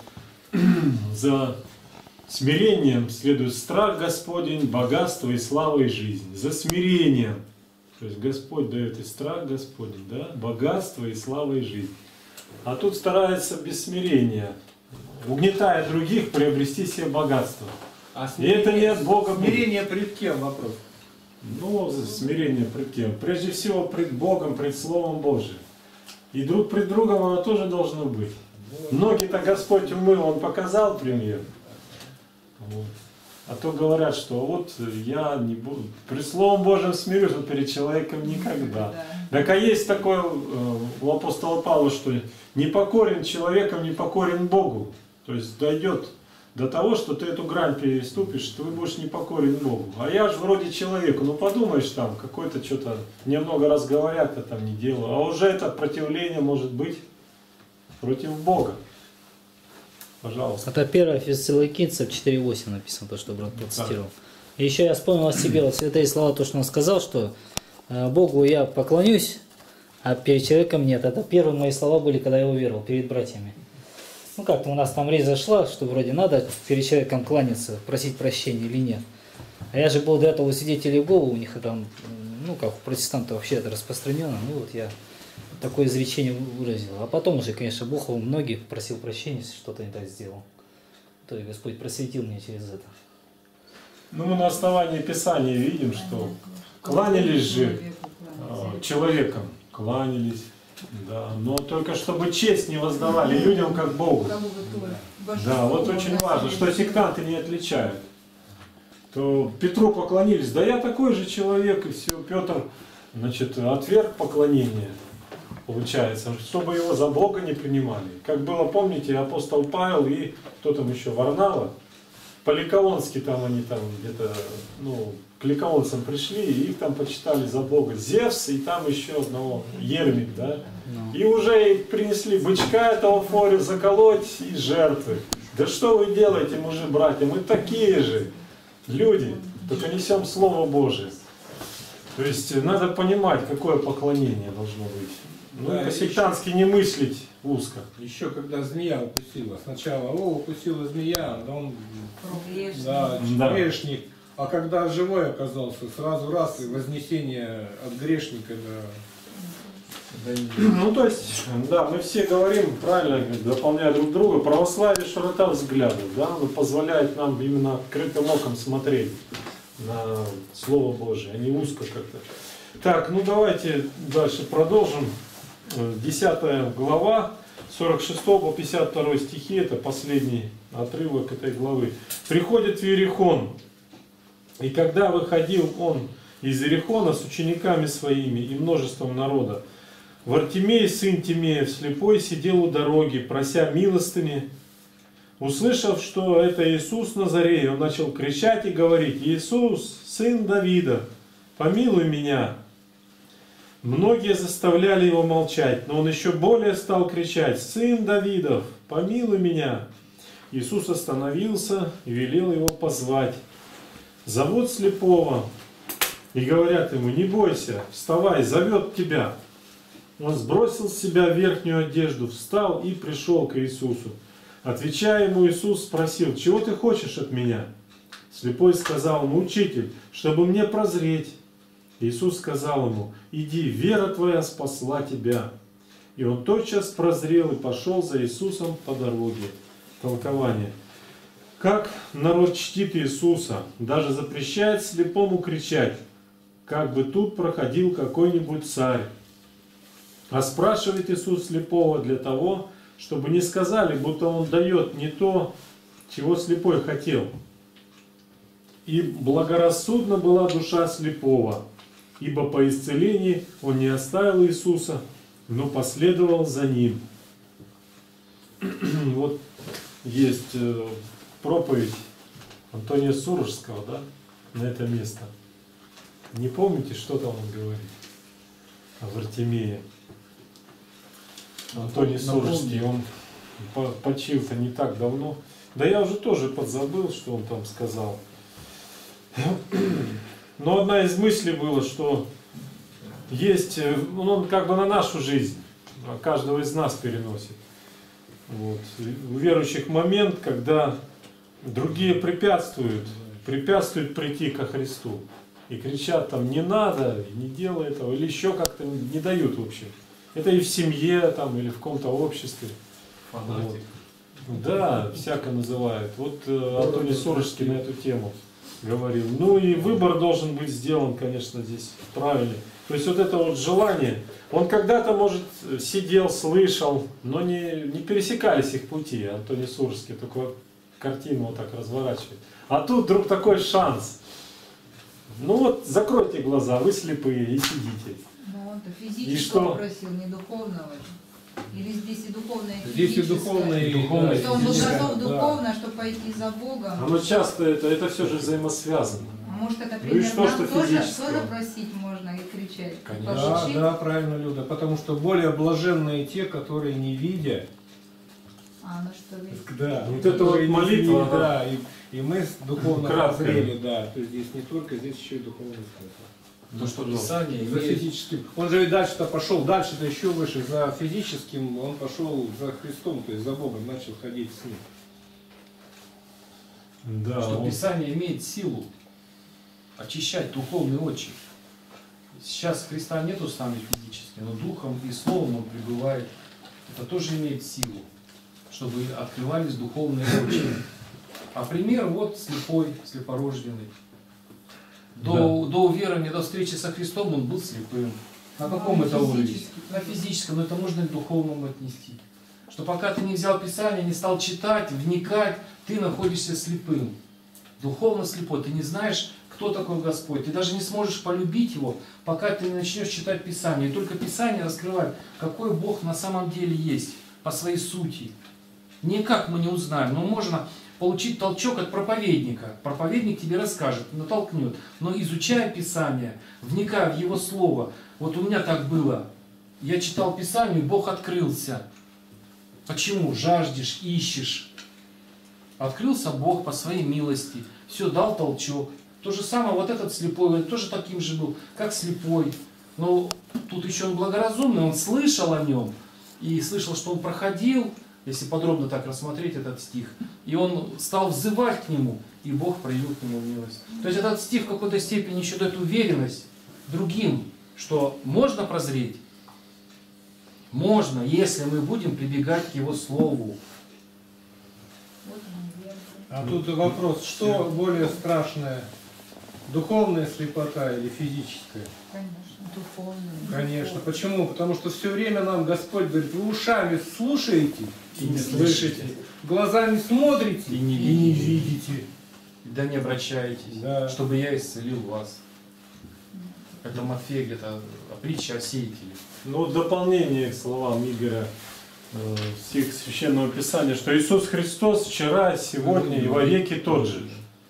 за смирением следует страх Господень, богатство и слава и жизнь. За смирением. То есть Господь дает и страх Господень, да? Богатство и слава и жизнь. А тут старается без смирения, угнетая других, приобрести себе богатство. А И это не от Бога. Смирение пред кем вопрос? Ну, смирение пред кем? Прежде всего пред Богом, пред Словом Божиим. И друг пред другом оно тоже должно быть. Ноги-то Господь умыл, Он показал пример. Вот. А то говорят, что вот я не буду, пред Словом Божьим смирюсь, но перед человеком никогда. Так а есть такое у апостола Павла, что не покорен человеком, не покорен Богу. То есть дойдет до того, что ты эту грань переступишь, что ты будешь непокорен Богу. А я же вроде человеку, ну подумаешь там, какой-то что-то, мне много раз говорят, я там не делаю. А уже это противление может быть против Бога. Пожалуйста. Это первое Фессалоникийцам четыре восемь написано, то, что брат процитировал. И еще я вспомнил о себе вот святые слова, то, что он сказал, что э, Богу я поклонюсь, а перед человеком нет. Это первые мои слова были, когда я уверовал, перед братьями. Ну как-то у нас там речь зашла, что вроде надо перед человеком кланяться, просить прощения или нет. А я же был до этого свидетель Иеговы, у них там, ну как у протестантов вообще это распространено, ну вот я такое изречение выразил. А потом уже, конечно, Бог у многих просил прощения, если что-то не так сделал. То есть Господь просветил меня через это. Ну мы на основании Писания видим, что кланялись же э, человеком, кланялись. Да, но только чтобы честь не воздавали людям, как Богу. Да, вот очень важно, что сектанты не отличают. То Петру поклонились, да я такой же человек, и все, Петр, значит, отверг поклонение, получается, чтобы его за Бога не принимали. Как было, помните, апостол Павел и кто там еще, Варнава, по-ликаонски там они там где-то, ну, к ликаонцам пришли, и их там почитали за Бога. Зевс и там еще одного, Ермик, да? No. И уже принесли бычка этого форю заколоть и жертвы. Да что вы делаете, мужи, братья, мы такие же люди, только несем Слово Божие. То есть надо понимать, какое поклонение должно быть. Ну, да, по-сектантски не мыслить узко. Еще когда змея укусила, сначала, о, укусила змея, да он грешник. Да, да. грешник. А когда живой оказался, сразу раз и вознесение от грешника до... Ну то есть, да, мы все говорим правильно, дополняя друг друга, православие широта взглядов, да, оно позволяет нам именно открытым оком смотреть на Слово Божие, а не узко как-то. Так, ну давайте дальше продолжим. Десятая глава, сорок шестой по пятьдесят второй стихи, это последний отрывок этой главы. Приходит в Иерихон, и когда выходил он из Иерихона с учениками своими и множеством народа, Вартимей, сын Тимеев, слепой, сидел у дороги, прося милостыни. Услышав, что это Иисус Назарей, он начал кричать и говорить: «Иисус, сын Давида, помилуй меня». Многие заставляли его молчать, но он еще более стал кричать: «Сын Давидов, помилуй меня». Иисус остановился и велел его позвать. Зовут слепого, и говорят ему: «Не бойся, вставай, зовет тебя». Он сбросил с себя верхнюю одежду, встал и пришел к Иисусу. Отвечая ему, Иисус спросил: «Чего ты хочешь от меня?» Слепой сказал ему: «Учитель, чтобы мне прозреть». Иисус сказал ему: «Иди, вера твоя спасла тебя». И он тотчас прозрел и пошел за Иисусом по дороге. Толкование. Как народ чтит Иисуса, даже запрещает слепому кричать, как бы тут проходил какой-нибудь царь. А спрашивает Иисус слепого для того, чтобы не сказали, будто он дает не то, чего слепой хотел. И благорассудна была душа слепого, ибо по исцелении он не оставил Иисуса, но последовал за ним. Вот есть проповедь Антония Сурожского, да, на это место. Не помните, что там он говорит о Вартимее? Антоний Сурожский, он почил-то не так давно. Да я уже тоже подзабыл, что он там сказал. Но одна из мыслей была, что есть, он как бы на нашу жизнь, каждого из нас переносит. Вот. У верующих момент, когда другие препятствуют, препятствуют прийти ко Христу. И кричат там, не надо, не делай этого, или еще как-то не дают в общем. Это и в семье, там, или в каком-то обществе. Вот. Да, всяко называют. Вот э, Антоний Сурожский на эту тему говорил. Ну и выбор должен быть сделан, конечно, здесь правильный. То есть вот это вот желание, он когда-то, может, сидел, слышал, но не, не пересекались их пути. Антоний Сурожский только картину вот так разворачивает. А тут вдруг такой шанс. Ну вот, закройте глаза, вы слепые и сидите. Ну он-то И физического что? просил, не духовного. Или здесь и духовное, и Здесь и физическое? духовное, и Духовное, Что он был физическое, готов да. духовно, чтобы пойти за Богом. Но часто это, это все же взаимосвязано. А может это Ну и пример что, нам что тоже, физического? тоже просить можно и кричать? Конечно. Да, Получить? да, правильно, Люда. Потому что более блаженные те, которые не видя. А, ну что ведь. Да. Вот это вот которые не молитва, видят, да. И, и мы духовно Краткая. прозрели, да. То есть здесь не только, здесь еще и духовный смысл. То, что Писание За имеет... физическим. Он же ведь дальше-то пошел, дальше-то еще выше, за физическим, он пошел за Христом, то есть за Богом, начал ходить с ним. Да, что он- Писание имеет силу очищать духовный отчим. Сейчас Христа нету с нами физически, но духом и словом он пребывает. Это тоже имеет силу, чтобы открывались духовные очи. А пример вот слепой, слепорожденный. До, до уверования, до встречи со Христом он был слепым. На каком Ну, это уровне? физически. На физическом, но это можно и к духовному отнести. Что пока ты не взял Писание, не стал читать, вникать, ты находишься слепым. Духовно слепой. Ты не знаешь, кто такой Господь. Ты даже не сможешь полюбить Его, пока ты не начнешь читать Писание. И только Писание раскрывает, какой Бог на самом деле есть, по своей сути. Никак мы не узнаем, но можно получить толчок от проповедника. Проповедник тебе расскажет, натолкнет. Но изучая Писание, вникая в Его Слово, вот у меня так было. Я читал Писание, и Бог открылся. Почему? Жаждешь, ищешь. Открылся Бог по своей милости. Все, дал толчок. То же самое, вот этот слепой, он тоже таким же был, как слепой. Но тут еще он благоразумный, он слышал о нем. И слышал, что он проходил, если подробно так рассмотреть этот стих. И он стал взывать к нему, и Бог проявил к нему милость. То есть этот стих в какой-то степени еще дает уверенность другим, что можно прозреть. Можно, если мы будем прибегать к Его Слову. Вот он, вера. А тут вопрос, что более страшное, духовная слепота или физическая? Конечно. Духовную. Конечно. Почему? Потому что все время нам Господь говорит, вы ушами слушаете И не слышите, глазами смотрите и не и не видите. видите. Да не обращайтесь, Да. чтобы я исцелил вас. Это Матфея где-то притча о сеятеле. Ну, вот дополнение к словам Игоря, э, стих Священного Писания, что Иисус Христос вчера, сегодня и во веки тот же.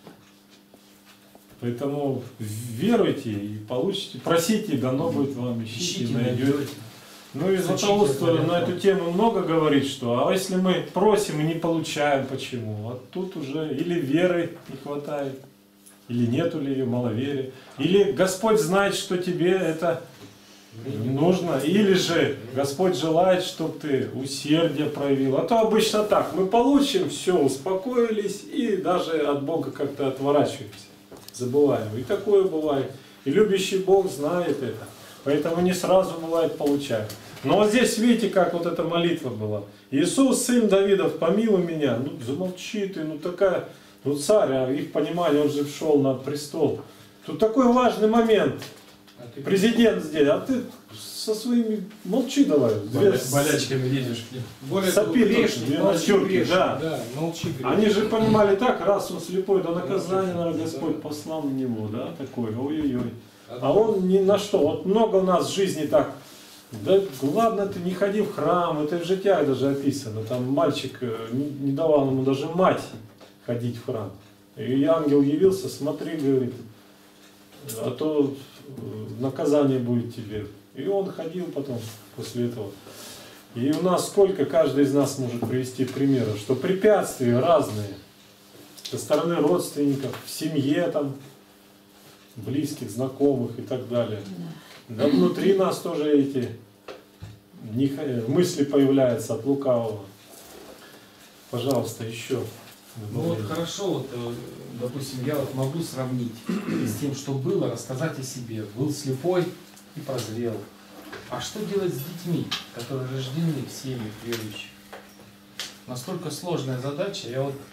Поэтому веруйте и получите, просите, дано будет вам, ищите, Ищите, найдете. найдете. Ну и Златоуст на эту тему много говорит, что а если мы просим и не получаем, почему? А тут уже или веры не хватает, или нету ли ее, маловерия, или Господь знает, что тебе это нужно, или же Господь желает, чтобы ты усердие проявил. А то обычно так, мы получим, все, успокоились и даже от Бога как-то отворачиваемся, забываем. И такое бывает. И любящий Бог знает это. Поэтому не сразу бывает получаем. Но вот здесь видите, как вот эта молитва была. Иисус, сын Давидов, помилуй меня. Ну замолчи ты, ну такая, ну царь, а в их понимании он же шел на престол. Тут такой важный момент. Президент здесь, а ты со своими молчи давай. Боля- болячками лезешь к ним. Более Сопи того, тут, грешник, две молчи, ночевки, грешник, да. да, молчи, грешник. Они же понимали так, раз он слепой, до наказания, наверное, Господь послал на него, да, такой, ой-ой-ой. А он ни на что. Вот много у нас в жизни так, да ладно, ты не ходи в храм, это в житиях даже описано. Там мальчик э, не, не давал ему даже мать ходить в храм. И ангел явился, смотри, говорит, а то э, наказание будет тебе. И он ходил потом после этого. И у нас сколько, каждый из нас может привести примеров, что препятствия разные. Со стороны родственников, в семье, там, близких, знакомых и так далее. Да внутри нас тоже эти не х- мысли появляются от лукавого. Пожалуйста, еще. Ну вот хорошо, вот, э, допустим, я вот могу сравнить с тем, что было, рассказать о себе. Был слепой и прозрел. А что делать с детьми, которые рождены в семьях верующих? Настолько сложная задача, я вот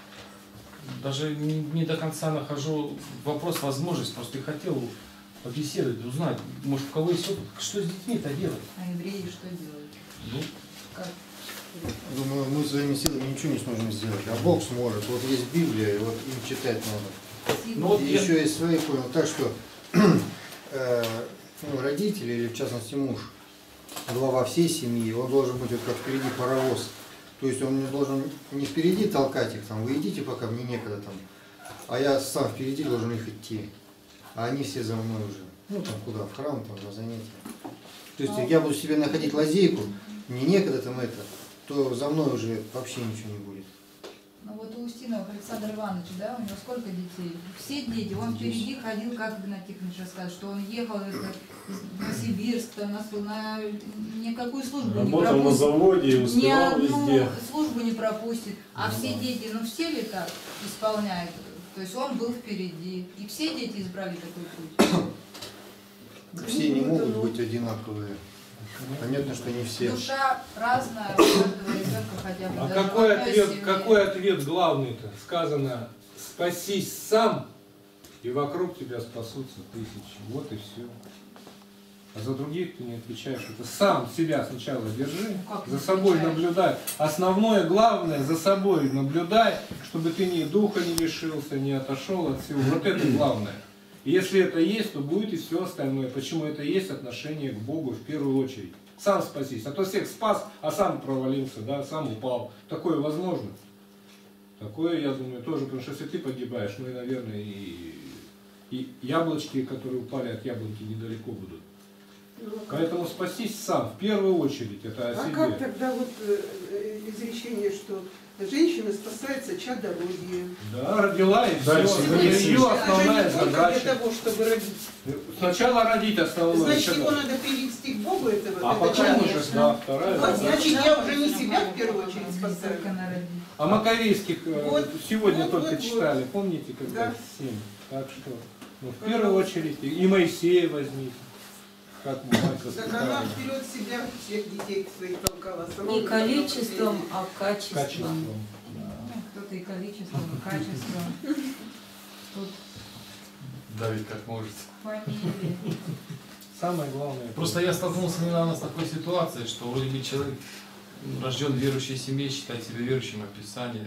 даже не, не до конца нахожу вопрос, возможность, просто и хотел побеседовать, узнать, может, у кого есть опыт, что с детьми-то делать? А евреи что делают? Ну, Как? Думаю, мы своими силами ничего не сможем сделать, а Бог сможет. Вот есть Библия, и вот им читать надо. ну вот И я- еще есть свои понял. Так что э, ну, родители, или в частности муж, глава всей семьи, он должен быть вот как впереди паровоз. То есть он не должен не впереди толкать их, там, вы идите, пока мне некогда там, а я сам впереди должен их идти. А они все за мной уже. Ну там куда, в храм, там, на занятия. То есть я буду себе находить лазейку, мне некогда там это, то за мной уже вообще ничего не будет. Ну вот у Устинова Александра Ивановича, да, у него сколько детей? Все дети, он впереди ходил, как Игнат Тихонович рассказывает, что он ехал это, в Новосибирск, там, на, на никакую службу не Работал на пропустит. заводе и Ни успевал одну везде. службу не пропустит. А Ну все да. дети, ну все ли так исполняют? То есть он был впереди. И все дети избрали такой путь. Все не могут быть одинаковые. Понятно, что не все. Душа разная, у каждого ребенка хотя бы. А даже в какой одной ответ, семье. какой ответ главный-то? Сказано, спасись сам, и вокруг тебя спасутся тысячи. Вот и все. А за других ты не отвечаешь. Это сам себя сначала держи, Ну, как за не собой отвечаешь? наблюдай. Основное, главное, за собой наблюдай, чтобы ты ни духа не лишился, не отошел от всего. Вот это главное. И если это есть, то будет и все остальное. Почему это есть отношение к Богу в первую очередь. Сам спасись. А то всех спас, а сам провалился, да, сам упал. Такое возможно. Такое, я думаю, тоже, потому что если ты погибаешь, ну и, наверное, и, и яблочки, которые упали от яблоньки, недалеко будут. Поэтому спасись сам, в первую очередь, это о А себе. как тогда вот э, изречение, что женщина спасается чадородием? Да, родила и все. Дальше, Это дальше. ее Она же основная не только для задача. того, чтобы родить. Сначала родить основное. Значит, его когда- надо привести к Богу этого. А это потом человека. уже, да, вторая Вот, задача. значит, я уже не себя в первую очередь Не спасаю. только народить. А Маковейских э, Вот, сегодня вот, только вот, читали, помните, когда Да. семь? Так что, ну, в первую очередь, и и Моисея возьмите, как мы мать Так она воспитали. вперед себя всех детей своих толкала. Сама Не уже количеством, потом а качеством. Качеством. Ну, кто-то и количеством, и качеством. Тут давить как может. фамилии. Самое главное. Просто я столкнулся недавно с такой ситуацией, что вроде бы человек рожден в верующей семье, считает себя верующим, а Писание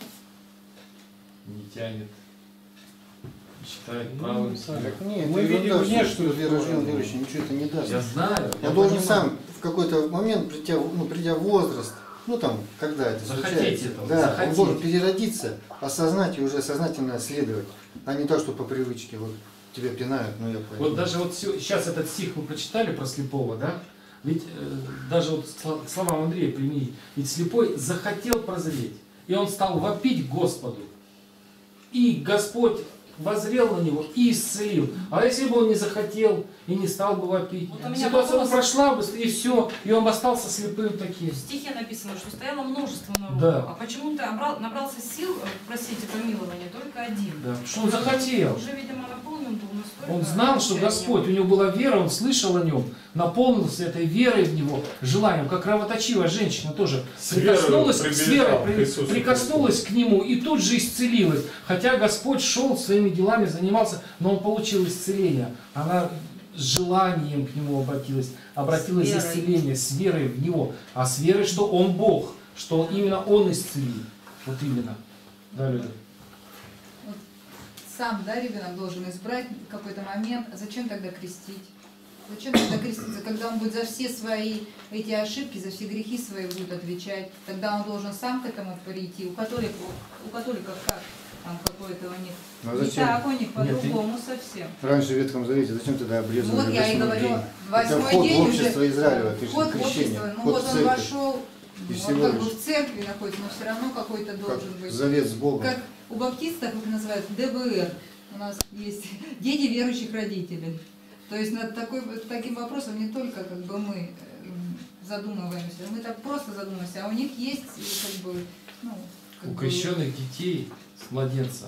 не тянет, считает правым. Так нет, Мы это видим ерунда, что внешнюю ты рожден сторону. верующий, ничего это не даст. Я знаю. я Он должен понимаю. сам в какой-то момент, придя, ну, придя в возраст, ну там, когда это Захотеть случается, этого, да, захотеть. он должен переродиться, осознать и уже сознательно следовать, а не так, что по привычке, вот тебя пинают, ну я пойду. Вот даже вот сейчас этот стих вы прочитали про слепого, да? Ведь э, даже вот к словам Андрея применить, ведь слепой захотел прозреть, и он стал вопить к Господу. И Господь воззрел на него и исцелил. А если бы он не захотел и не стал бы вопить, Вот у меня ситуация вопрос. прошла бы, и все, и он бы остался слепым таким. В стихе написано, что стояло множество народу. Да. А почему ты обрал- набрался сил э, просить о помиловании только один? Да, что он захотел. Уже, видимо, наполнен был настолько. Он знал, что отчаянием. Господь, у него была вера, он слышал о нем, наполнился этой верой в него, желанием, как кровоточивая женщина тоже С верою прикоснулась, с прибежал верой к при- Иисусу прикоснулась к нему и тут же исцелилась. Хотя Господь шел своими делами, занимался, но он получил исцеление. Она с желанием к нему обратилась, обратилась С за верой. исцеление, с верой в него, а с верой, что он Бог, что именно он исцелил. Вот именно. Да, Люда? Вот сам, да, ребенок должен избрать какой-то момент. А зачем тогда крестить? Зачем тогда креститься, когда он будет за все свои эти ошибки, за все грехи свои будет отвечать? Тогда он должен сам к этому прийти. У католиков, у католиков как? Там какое-то у них. Ну, а Не зачем? так, у них Нет, по-другому совсем. Раньше в Ветхом Завете, зачем тогда обрезывали Вот я и восьмой говорю, день? Это восьмой вход день в общество уже, Израиля, ты же вход в крещение, общество, ну вход вот в он церковь. вошел, И он всего как бы лишь. в церкви находится, но все равно какой-то Как должен быть. завет с Богом. Как у баптистов их называют ДВР. У нас есть дети верующих родителей. То есть над такой, таким вопросом не только как бы мы задумываемся, мы так просто задумываемся, а у них есть как бы, ну, как У бы... крещенных детей с младенца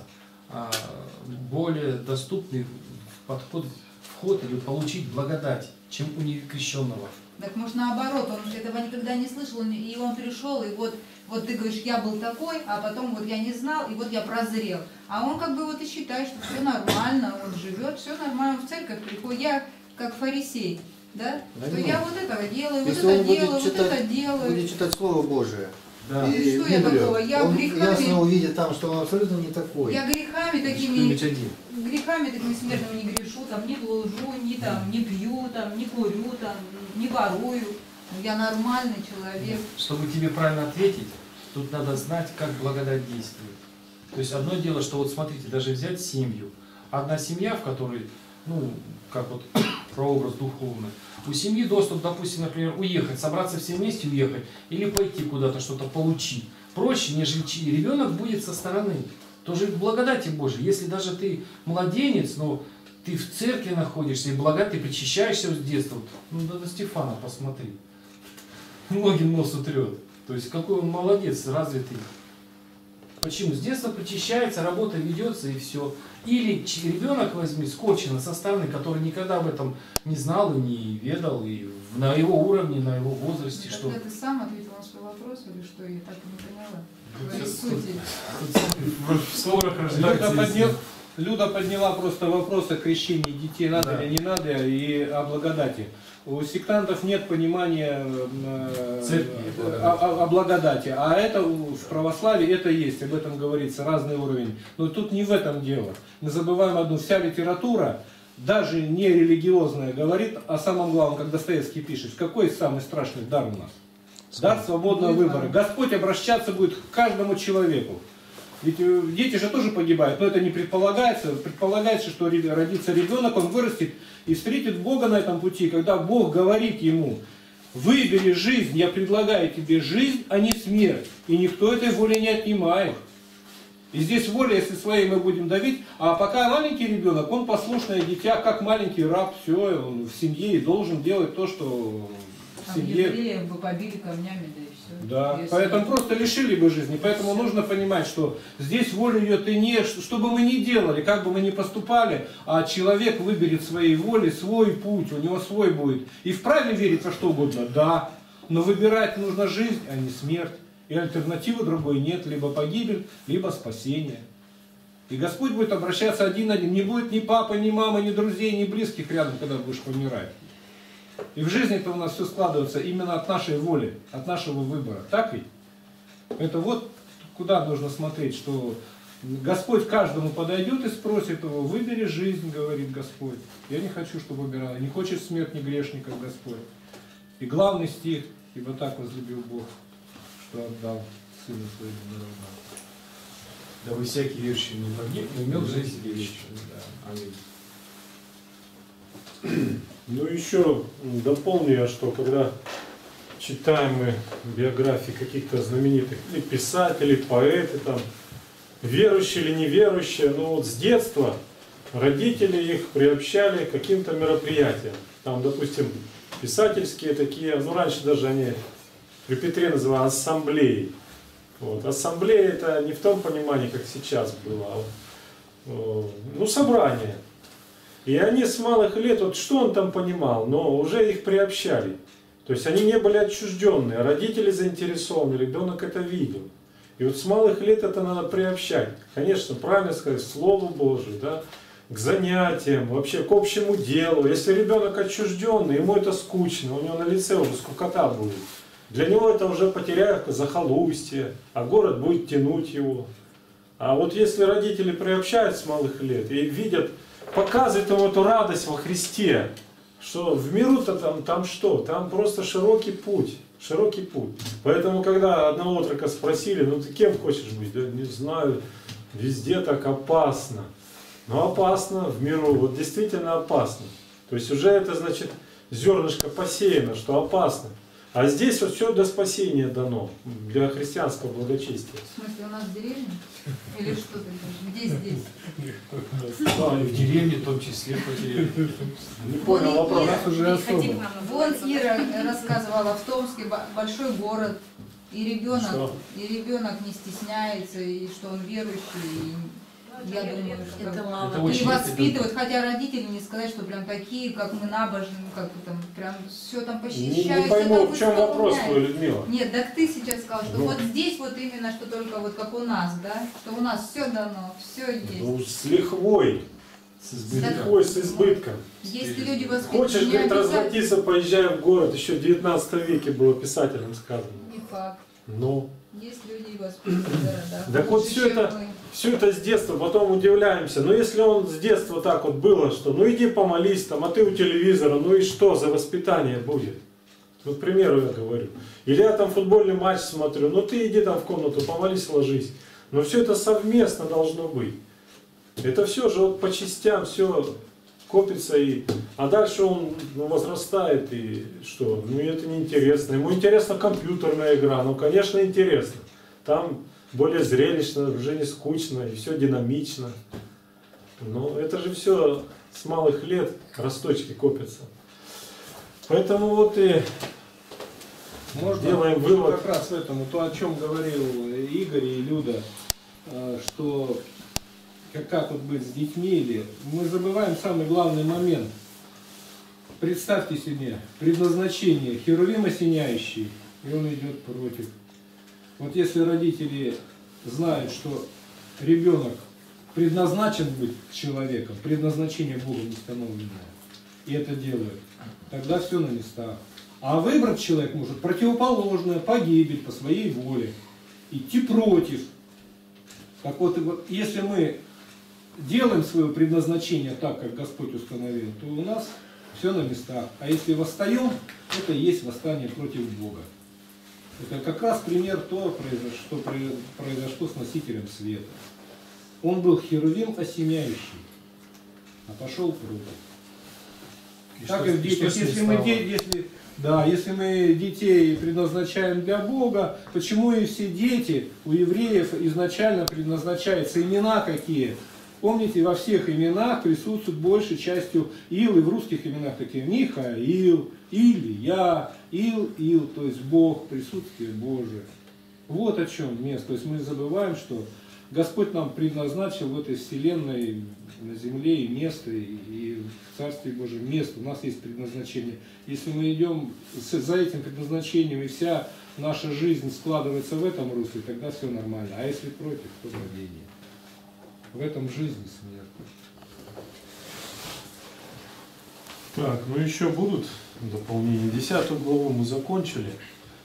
более доступный подход, вход или получить благодать, чем у некрещенного. Так может наоборот, он этого никогда не слышал, и он пришел, и вот, вот ты говоришь, я был такой, а потом вот я не знал, и вот я прозрел. А он как бы вот и считает, что все нормально, он живет, все нормально, в церковь приходит. Я как фарисей, да? Да что нет. я вот это делаю, Если вот он это будет делаю, читать, вот это делаю. будет читать Слово Божие, Да. И и что я Библию, такого? Я он грехами- ясно увидит там, что он абсолютно не такой. Я грехами такими, Что-нибудь один. грехами такими смертными не грешу, там, не лжу, не, там, не пью, там, не курю, там, не ворую. Я нормальный человек. Чтобы тебе правильно ответить, тут надо знать, как благодать действует. То есть одно дело, что вот смотрите, даже взять семью. Одна семья, в которой, ну, как вот прообраз духовный, у семьи доступ, допустим, например, уехать, собраться все вместе уехать, или пойти куда-то что-то получить. Проще, нежели ребенок будет со стороны. Тоже благодати Божией. Если даже ты младенец, но ты в церкви находишься, и благодать, ты причащаешься с детства. Ну, да на Стефана посмотри. Ноги нос утрет. То есть какой он молодец, развитый. Почему? С детства причащается, работа ведется и все. Или ребенок возьми скотчина со стороны, который никогда об этом не знал и не ведал, и на его уровне, на его возрасте. Ну, Что... тогда ты сам ответил на свой вопрос, или что, я так и не поняла? Твоей Тут- сути. тут В ссорах Люда, рождается поднял, истина. Люда подняла просто вопрос о крещении детей, надо Да. или не надо, и о благодати. У сектантов нет понимания э, Церкви, о, о- о благодати, а это у- в православии это есть, об этом говорится, разный уровень. Но тут не в этом дело. Мы забываем одну, вся литература, даже не религиозная, говорит о самом главном, как Достоевский пишет, какой самый страшный дар у нас? Дар свободного выбора. Господь обращаться будет к каждому человеку. Ведь э, дети же тоже погибают, но это не предполагается. Предполагается, что ре- родится ребенок, он вырастет и встретит Бога на этом пути, когда Бог говорит ему, выбери жизнь, я предлагаю тебе жизнь, а не смерть. И никто этой воли не отнимает. И здесь воля, если своей мы будем давить, а пока маленький ребенок, он послушное дитя, как маленький раб, все, он в семье и должен делать то, что в Там семье. евреев бы побили камнями, да и все. Да, Если- поэтому просто лишили бы жизни. Поэтому нужно понимать, что здесь воля ее ты не, что бы мы ни делали, как бы мы ни поступали, а человек выберет своей волей свой путь, у него свой будет. И вправе верить во что угодно, да, но выбирать нужно жизнь, а не смерть. И альтернативы другой нет, либо погибель, либо спасение. И Господь будет обращаться один-один, не будет ни папы, ни мамы, ни друзей, ни близких рядом, когда будешь помирать. И в жизни-то у нас все складывается именно от нашей воли, от нашего выбора. Так ведь? Это вот куда нужно смотреть, что Господь каждому подойдет и спросит его, выбери жизнь, говорит Господь. Я не хочу, чтобы выбирал. Не хочет смерть ни грешников Господь. И главный стих, ибо так возлюбил Бог, что отдал Сына Своего единородного. Да вы всякий верующий не погиб, но имел жизнь вечную. Да. Аминь. Ну еще дополню я, что когда читаем мы биографии каких-то знаменитых или писателей, поэты, там, верующие или неверующие, но вот с детства родители их приобщали к каким-то мероприятиям. Там, допустим, писательские такие, ну раньше даже они при Петре называли ассамблеей. Вот. Ассамблея это не в том понимании, как сейчас было, а ну, собрание. И они с малых лет, вот что он там понимал, но уже их приобщали. То есть они не были отчужденные, а родители заинтересованы, ребенок это видел. И вот с малых лет это надо приобщать. Конечно, правильно сказать, Слову Божию, да, к занятиям, вообще к общему делу. Если ребенок отчужденный, ему это скучно, у него на лице уже скукота будет. Для него это уже потеряет захолустье, а город будет тянуть его. А вот если родители приобщают с малых лет и видят, показывают ему эту радость во Христе, что в миру-то там, там что? Там просто широкий путь. Широкий путь. Поэтому, когда одного отрока спросили, ну ты кем хочешь быть? Да не знаю, везде так опасно. Но опасно в миру, вот действительно опасно. То есть уже это значит зернышко посеяно, что опасно. А здесь вот все для спасения дано, для христианского благочестия. В смысле, у нас в деревне? Или что ты говоришь? Где здесь? Да, и в деревне, в том числе по деревне. Не понял вопрос. Нас уже особо. Вон Ира рассказывала, в Томске бо- большой город, и ребенок, Что? и ребенок не стесняется, и что он верующий, и я думаю, что Это как бы мало. Это и очень воспитывают, хотя родители не сказать, что прям такие, как мы набожные, как бы там прям все там Не, посещают. не пойму, всё в чем там вопрос исполняют. твой, Людмила? Нет, так ты сейчас сказал, что Ну. вот здесь вот именно, что только вот как у нас, да? Что у нас все дано, все есть. Ну, с лихвой. С лихвой, с избытком. Если люди воспитаны, Хочешь, не говорит, обязательно- развратиться, поезжай в город. Еще в девятнадцатом веке было писателям сказано. Не факт. Ну, Есть люди воспитанные в городах. так вот лучше, все чем это, мы. все это с детства, потом удивляемся. Но если он с детства так вот было, что ну иди помолись там, а ты у телевизора, ну и что за воспитание будет? Ну, к примеру, я говорю. Или я там футбольный матч смотрю, ну ты иди там в комнату, помолись, ложись. Но все это совместно должно быть. Это все же вот по частям, все копится, и, а дальше он ну, возрастает, и что? Ну это неинтересно. Ему интересна компьютерная игра, ну конечно интересно. Там более зрелищно, уже не скучно, и все динамично. Но это же все с малых лет росточки копятся. Поэтому вот и Можно делаем еще вывод. как раз в этом, то, о чем говорил Игорь и Люда, э, что как, как вот быть с детьми, или мы забываем самый главный момент. Представьте себе, предназначение Херувим осеняющий, и он идет против. Вот если родители знают, что ребенок предназначен быть человеком, предназначение Богом установленное, и это делают, тогда все на местах. А выбрать человек может противоположное, погибель по своей воле, идти против. Так вот, вот если мы делаем свое предназначение так, как Господь установил, то у нас все на местах. А если восстаем, это и есть восстание против Бога. Это как раз пример того, что произошло с носителем света. Он был херувим осеняющий, а пошел против. И Так что- и в и детях, что с ним если мы, стало? де- если, да, если мы детей предназначаем для Бога, почему и все дети у евреев изначально предназначаются имена какие? Помните, во всех именах присутствует большей частью Ил, и в русских именах такие Михаил, Илья, Ил, Ил, то есть Бог, присутствие Божие. Вот о чем место. То есть мы забываем, что Господь нам предназначил в этой вселенной, на земле и место, и в Царстве Божьем место. У нас есть предназначение. Если мы идем за этим предназначением, и вся наша жизнь складывается в этом русле, тогда все нормально. А если против, то падение. В этом жизнь и смерть. Так, ну еще будут дополнения. Десятую главу мы закончили.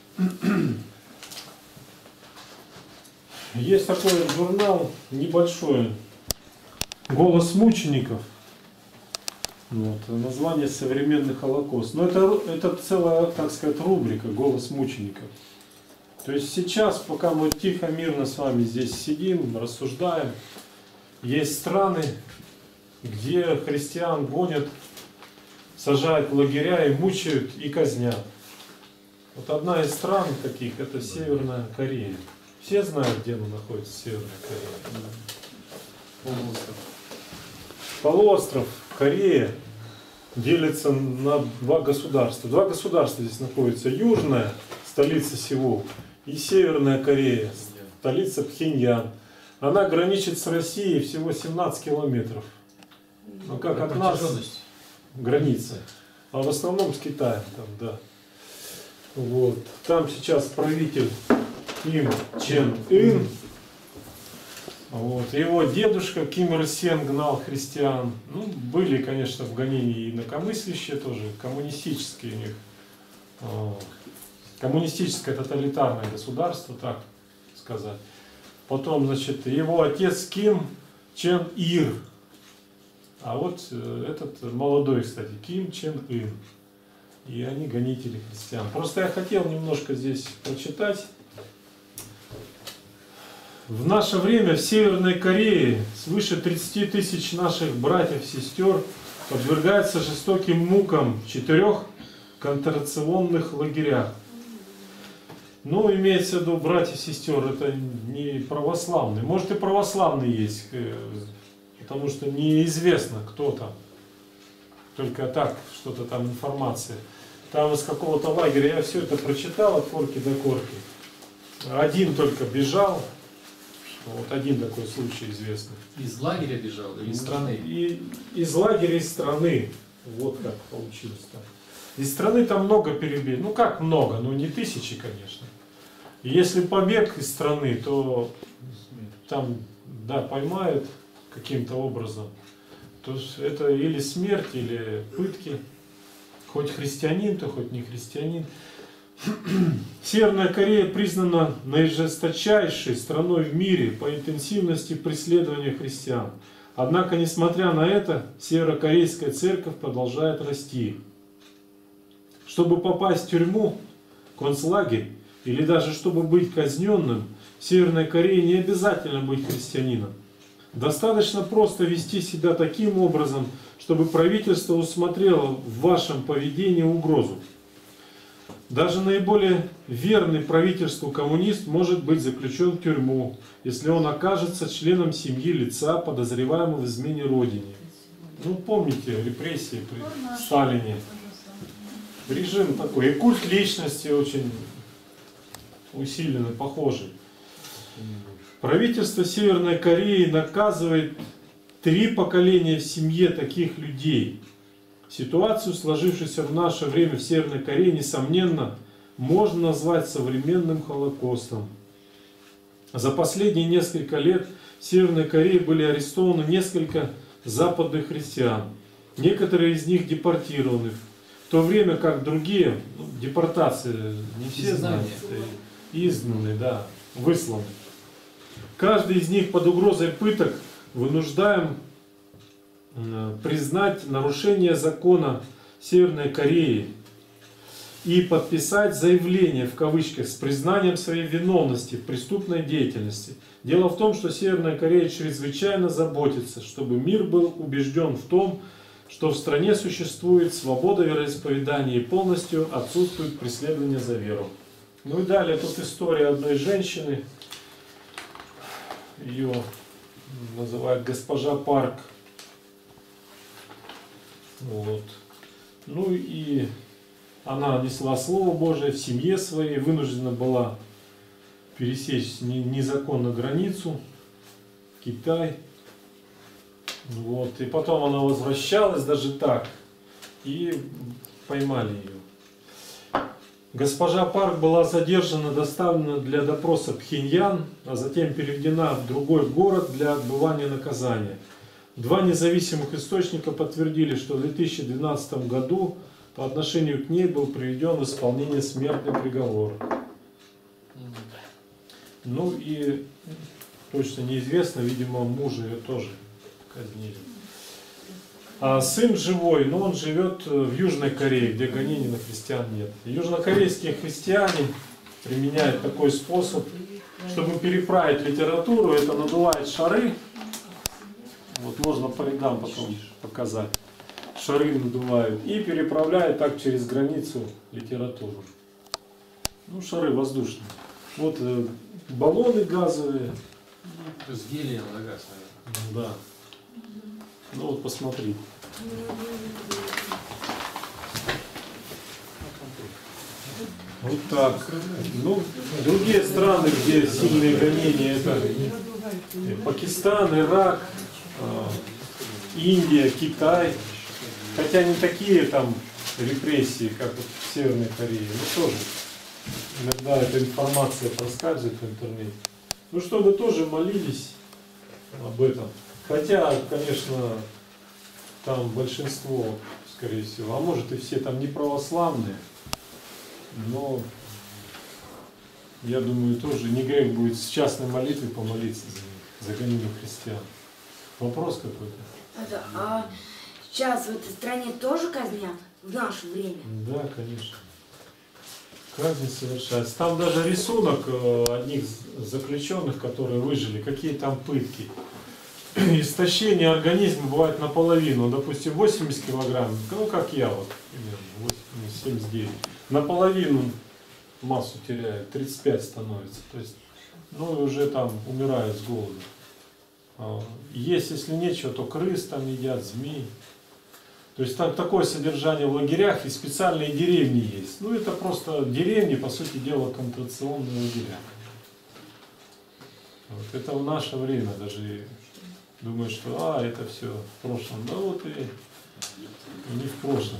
Есть такой журнал небольшой, «Голос мучеников». Вот, название «Современный Холокост». Но это, это целая, так сказать, рубрика «Голос мучеников». То есть сейчас, пока мы тихо, мирно с вами здесь сидим, рассуждаем, есть страны, где христиан гонят, сажают в лагеря и мучают и казнят. Вот одна из стран таких, это Северная Корея. Все знают, где она находится, Северная Корея. Полуостров. Полуостров Корея делится на два государства. Два государства здесь находятся. Южная, столица Сеул, и Северная Корея, столица Пхеньян. Она граничит с Россией всего семнадцать километров. Ну как от нас граница. А в основном с Китаем там, да. Вот. Там сейчас правитель Ким Чен Ын. Вот. Его дедушка Ким Ир Сен гнал христиан. Ну, были, конечно, в гонении и инакомыслящие тоже, коммунистические у них. Коммунистическое тоталитарное государство, так сказать. Потом, значит, его отец Ким Чен Ир. А вот этот молодой, кстати, Ким Чен Ын. И они гонители христиан. Просто я хотел немножко здесь прочитать. В наше время в Северной Корее свыше тридцати тысяч наших братьев и сестер подвергаются жестоким мукам в четырех концентрационных лагерях. Ну, имеется в виду, братья и сестер, это не православные. Может и православные есть, потому что неизвестно, кто там. Только так, что-то там информация. Там из какого-то лагеря, я все это прочитал от корки до корки. Один только бежал, вот один такой случай известный. Из лагеря бежал или из страны? И, из лагеря, из страны. Вот как получилось так. Из страны там много перебили. Ну как много, ну не тысячи, конечно. И если побег из страны, то там, да, поймают каким-то образом. То есть это или смерть, или пытки. Хоть христианин, то хоть не христианин. Северная Корея признана наижесточайшей страной в мире по интенсивности преследования христиан. Однако, несмотря на это, северокорейская церковь продолжает расти. Чтобы попасть в тюрьму, концлагерь, или даже чтобы быть казненным, в Северной Корее не обязательно быть христианином. Достаточно просто вести себя таким образом, чтобы правительство усмотрело в вашем поведении угрозу. Даже наиболее верный правительству коммунист может быть заключен в тюрьму, если он окажется членом семьи лица, подозреваемого в измене родине. Ну, помните репрессии при Сталине. Режим такой. И культ личности очень усиленный, похожий. Правительство Северной Кореи наказывает три поколения в семье таких людей. Ситуацию, сложившуюся в наше время в Северной Корее, несомненно, можно назвать современным Холокостом. За последние несколько лет в Северной Корее были арестованы несколько западных христиан. Некоторые из них депортированы, в то время как другие, ну, депортации, не все знают, изгнаны, да, высланы. Каждый из них под угрозой пыток вынуждаем признать нарушение закона Северной Кореи и подписать заявление в кавычках с признанием своей виновности в преступной деятельности. Дело в том, что Северная Корея чрезвычайно заботится, чтобы мир был убежден в том, что в стране существует свобода вероисповедания и полностью отсутствует преследование за веру. Ну и далее тут история одной женщины, ее называют госпожа Парк. Вот. Ну и она несла Слово Божие в семье своей, вынуждена была пересечь незаконно границу, Китай. Вот. И потом она возвращалась даже так, и поймали ее. Госпожа Парк была задержана, доставлена для допроса в Пхеньян, а затем переведена в другой город для отбывания наказания. Два независимых источника подтвердили, что в две тысячи двенадцатом году по отношению к ней был приведен в исполнение смертный приговор. Ну и точно неизвестно, видимо, мужа ее тоже казнили. А сын живой, но он живет в Южной Корее, где гонений на христиан нет. Южнокорейские христиане применяют такой способ, чтобы переправить литературу, это надувает шары. Вот можно по рядам потом показать. Шары надувают и переправляют так через границу литературу. Ну, шары воздушные. Вот э, баллоны газовые. Плюс гелием на газ, наверное. Да. Ну вот посмотри. Вот так. Ну, другие страны, где сильные гонения, это Пакистан, Ирак, Индия, Китай. Хотя не такие там репрессии, как вот в Северной Корее, но тоже иногда эта информация проскальзывает в интернете. Ну, чтобы тоже молились об этом. Хотя, конечно, там большинство, скорее всего, а может и все там не православные, но я думаю, тоже не грех будет с частной молитвой помолиться за них, за гонение христиан. Вопрос какой-то? Это, а сейчас в этой стране тоже казнят в наше время? Да, конечно. Казнь совершается. Там даже рисунок одних заключенных, которые выжили, какие там пытки. Истощение организма бывает наполовину. Допустим, восемьдесят килограмм, ну как я вот, примерно, семьдесят девять. Наполовину массу теряет, тридцать пять становится. То есть, ну и уже там умирают с голоду. А, есть, если нечего, то крыс там едят, змей. То есть там такое содержание в лагерях, и специальные деревни есть. Ну это просто деревни, по сути дела, концентрационные лагеря. Вот. Это в наше время даже думаю, что а, это все в прошлом. Да вот и, и не в прошлом.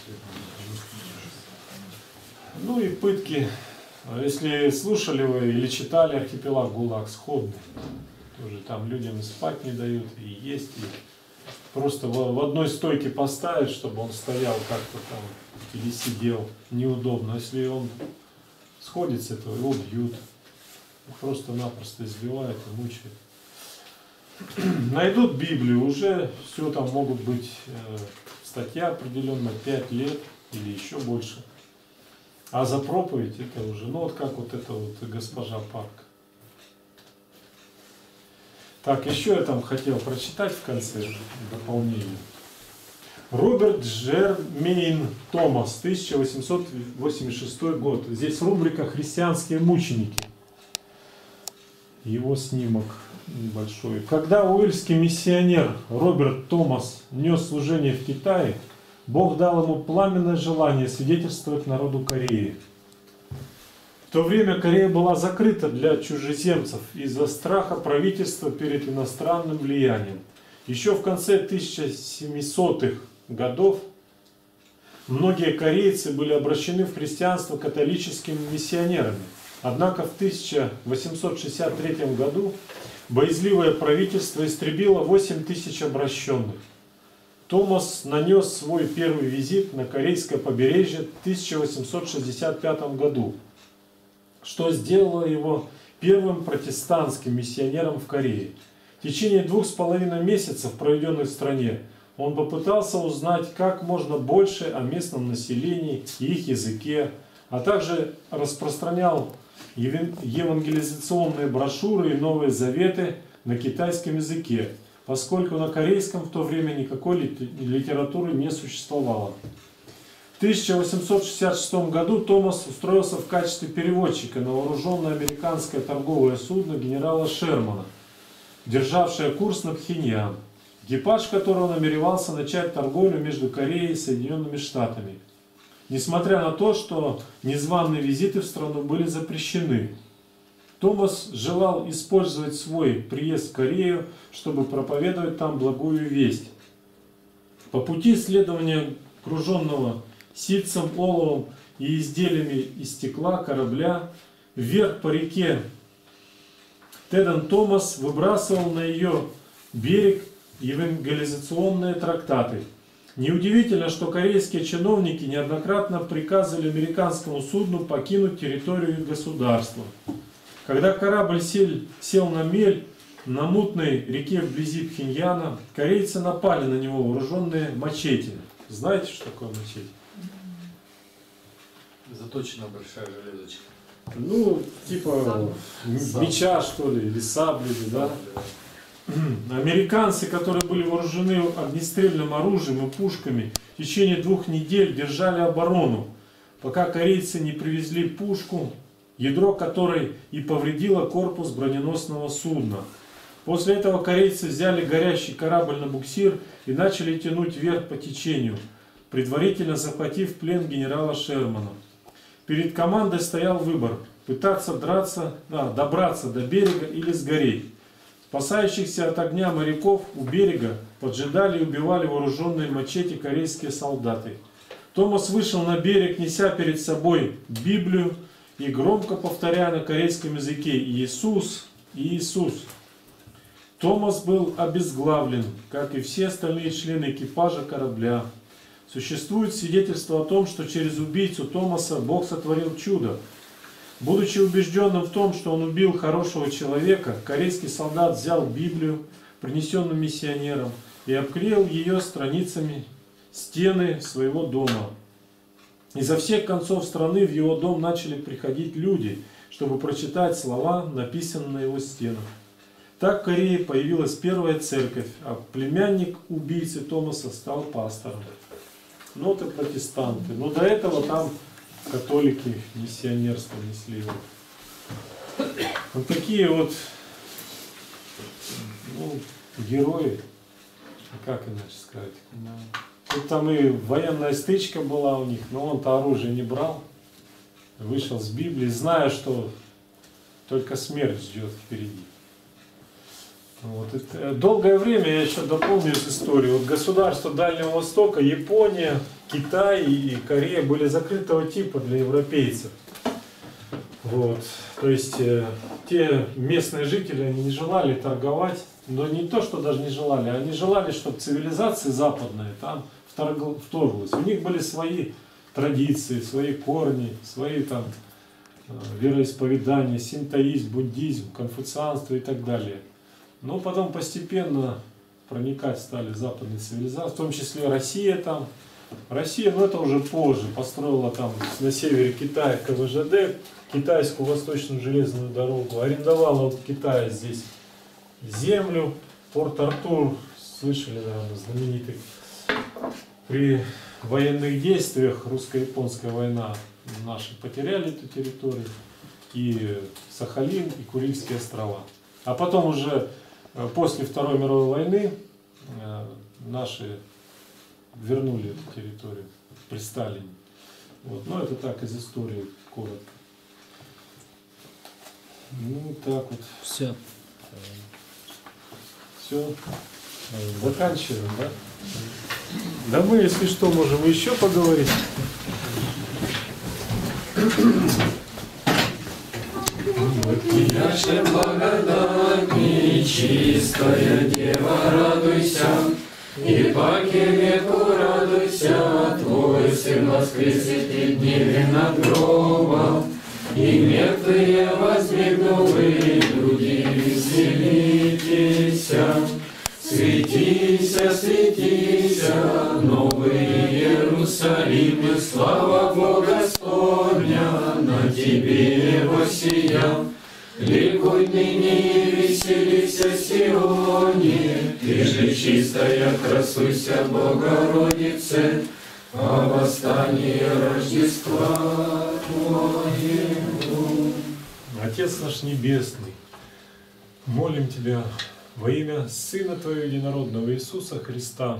Ну и пытки. Если слушали вы или читали «Архипелаг ГУЛАГ», сходный. Тоже там людям спать не дают, и есть, и просто в, в одной стойке поставить, чтобы он стоял как-то там или сидел, неудобно. Если он сходит с этого, его бьют. Просто-напросто избивают и мучают. Найдут Библию, уже все там могут быть э, статья определенно пять лет или еще больше. А за проповедь это уже, ну вот как вот это вот госпожа Парк. Так, еще я там хотел прочитать в конце дополнение. Роберт Джермейн Томас, тысяча восемьсот восемьдесят шестой год. Здесь рубрика «Христианские мученики». Его снимок большой. Когда уэльский миссионер Роберт Томас нес служение в Китае, Бог дал ему пламенное желание свидетельствовать народу Кореи. В то время Корея была закрыта для чужеземцев из-за страха правительства перед иностранным влиянием. Еще в конце тысяча семисотых годов многие корейцы были обращены в христианство католическими миссионерами. Однако в тысяча восемьсот шестьдесят третьем году боязливое правительство истребило восемь тысяч обращенных. Томас нанес свой первый визит на корейское побережье в тысяча восемьсот шестьдесят пятом году, что сделало его первым протестантским миссионером в Корее. В течение двух с половиной месяцев, проведенных в стране, он попытался узнать как можно больше о местном населении и их языке, а также распространял евангелизационные брошюры и новые заветы на китайском языке, поскольку на корейском в то время никакой литературы не существовало. В тысяча восемьсот шестьдесят шестом году Томас устроился в качестве переводчика на вооруженное американское торговое судно генерала Шермана, державшее курс на Пхеньян, экипаж которого намеревался начать торговлю между Кореей и Соединенными Штатами. Несмотря на то, что незваные визиты в страну были запрещены, Томас желал использовать свой приезд в Корею, чтобы проповедовать там благую весть. По пути исследования груженного ситцем, оловом и изделиями из стекла корабля вверх по реке Теден Томас выбрасывал на ее берег евангелизационные трактаты. Неудивительно, что корейские чиновники неоднократно приказывали американскому судну покинуть территорию их государства. Когда корабль сел, сел на мель на мутной реке вблизи Пхеньяна, корейцы напали на него вооруженные мачете. Знаете, что такое мачете? Заточена большая железочка. Ну, типа меча, что ли, или сабли, да? Американцы, которые были вооружены огнестрельным оружием и пушками, в течение двух недель держали оборону, пока корейцы не привезли пушку, ядро которой и повредило корпус броненосного судна. После этого корейцы взяли горящий корабль на буксир и начали тянуть вверх по течению, предварительно захватив в плен генерала Шермана. Перед командой стоял выбор – пытаться драться, да, добраться до берега или сгореть. Спасающихся от огня моряков у берега поджидали и убивали вооруженные мачете корейские солдаты. Томас вышел на берег, неся перед собой Библию и громко повторяя на корейском языке «Иисус, Иисус». Томас был обезглавлен, как и все остальные члены экипажа корабля. Существует свидетельство о том, что через убийцу Томаса Бог сотворил чудо. Будучи убежденным в том, что он убил хорошего человека, корейский солдат взял Библию, принесенную миссионером, и обклеил ее страницами стены своего дома. Изо всех концов страны в его дом начали приходить люди, чтобы прочитать слова, написанные на его стенах. Так в Корее появилась первая церковь, а племянник убийцы Томаса стал пастором. Ну, это протестанты. Но до этого там католики миссионерство несли. Вот, вот такие вот ну, герои, как иначе сказать. Тут там и военная стычка была у них, но он-то оружие не брал. Вышел с Библии, зная, что только смерть ждет впереди. Вот. Это, долгое время, я еще дополню из истории, вот государства Дальнего Востока, Япония, Китай и Корея были закрытого типа для европейцев. Вот. То есть э, те местные жители, они не желали торговать, но не то, что даже не желали, они желали, чтобы цивилизации западные там вторглась. У них были свои традиции, свои корни, свои там вероисповедания, синтоизм, буддизм, конфуцианство и так далее. Но потом постепенно проникать стали западные цивилизации, в том числе Россия там. Россия, но это уже позже, построила там на севере Китая ка вэ жэ дэ, китайскую восточную железную дорогу, арендовала у Китая здесь землю, Порт-Артур, слышали, наверное, знаменитый. При военных действиях русско-японская война наши потеряли эту территорию, и Сахалин, и Курильские острова. А потом уже после Второй мировой войны наши вернули эту территорию при Сталине. Вот. Но это так из истории коротко. Ну так вот. Все. Все. Заканчиваем, да? Да мы, если что, можем еще поговорить. Яше благодать, нечистая Дева, радуйся, и по кевету радуйся, Твой Сын воскресит и дни над гробом, и мертвые воздвигнули люди, веселитеся. Светися, светися, Новый Иерусалим, слава Бога Господня, на тебе воссиял. Ликуй ныне и веселися, Сионе, ты же чистая, красуйся, Богородице, о восстании Рождества Твоего. Отец наш Небесный, молим Тебя во имя Сына Твоего Единородного Иисуса Христа,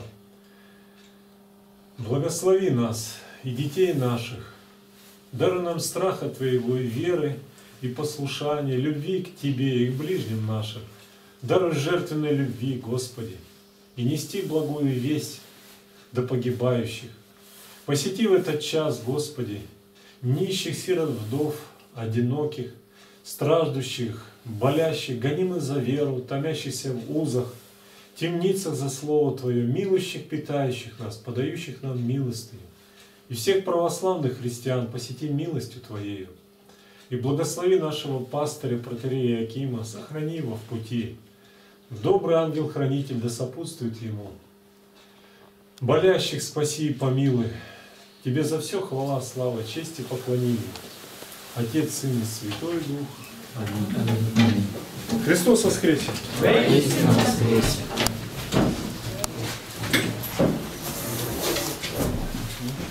благослови нас и детей наших, даруй нам страха Твоего и веры, и послушания, любви к Тебе и к ближним нашим. Даруй жертвенной любви, Господи, и нести благую весть до погибающих. Посети в этот час, Господи, нищих, сирот, вдов, одиноких, страждущих, болящих, гонимых за веру, томящихся в узах, темницах за Слово Твое, милующих, питающих нас, подающих нам милостыню. И всех православных христиан посети милостью Твоею. И благослови нашего пастыря, протоиерея Иоакима, сохрани его в пути. Добрый ангел-хранитель да сопутствует ему. Болящих спаси и помилуй. Тебе за все хвала, слава, честь и поклонение. Отец, Сын и Святой Дух. Аминь. Христос воскресе! Воистину воскресе!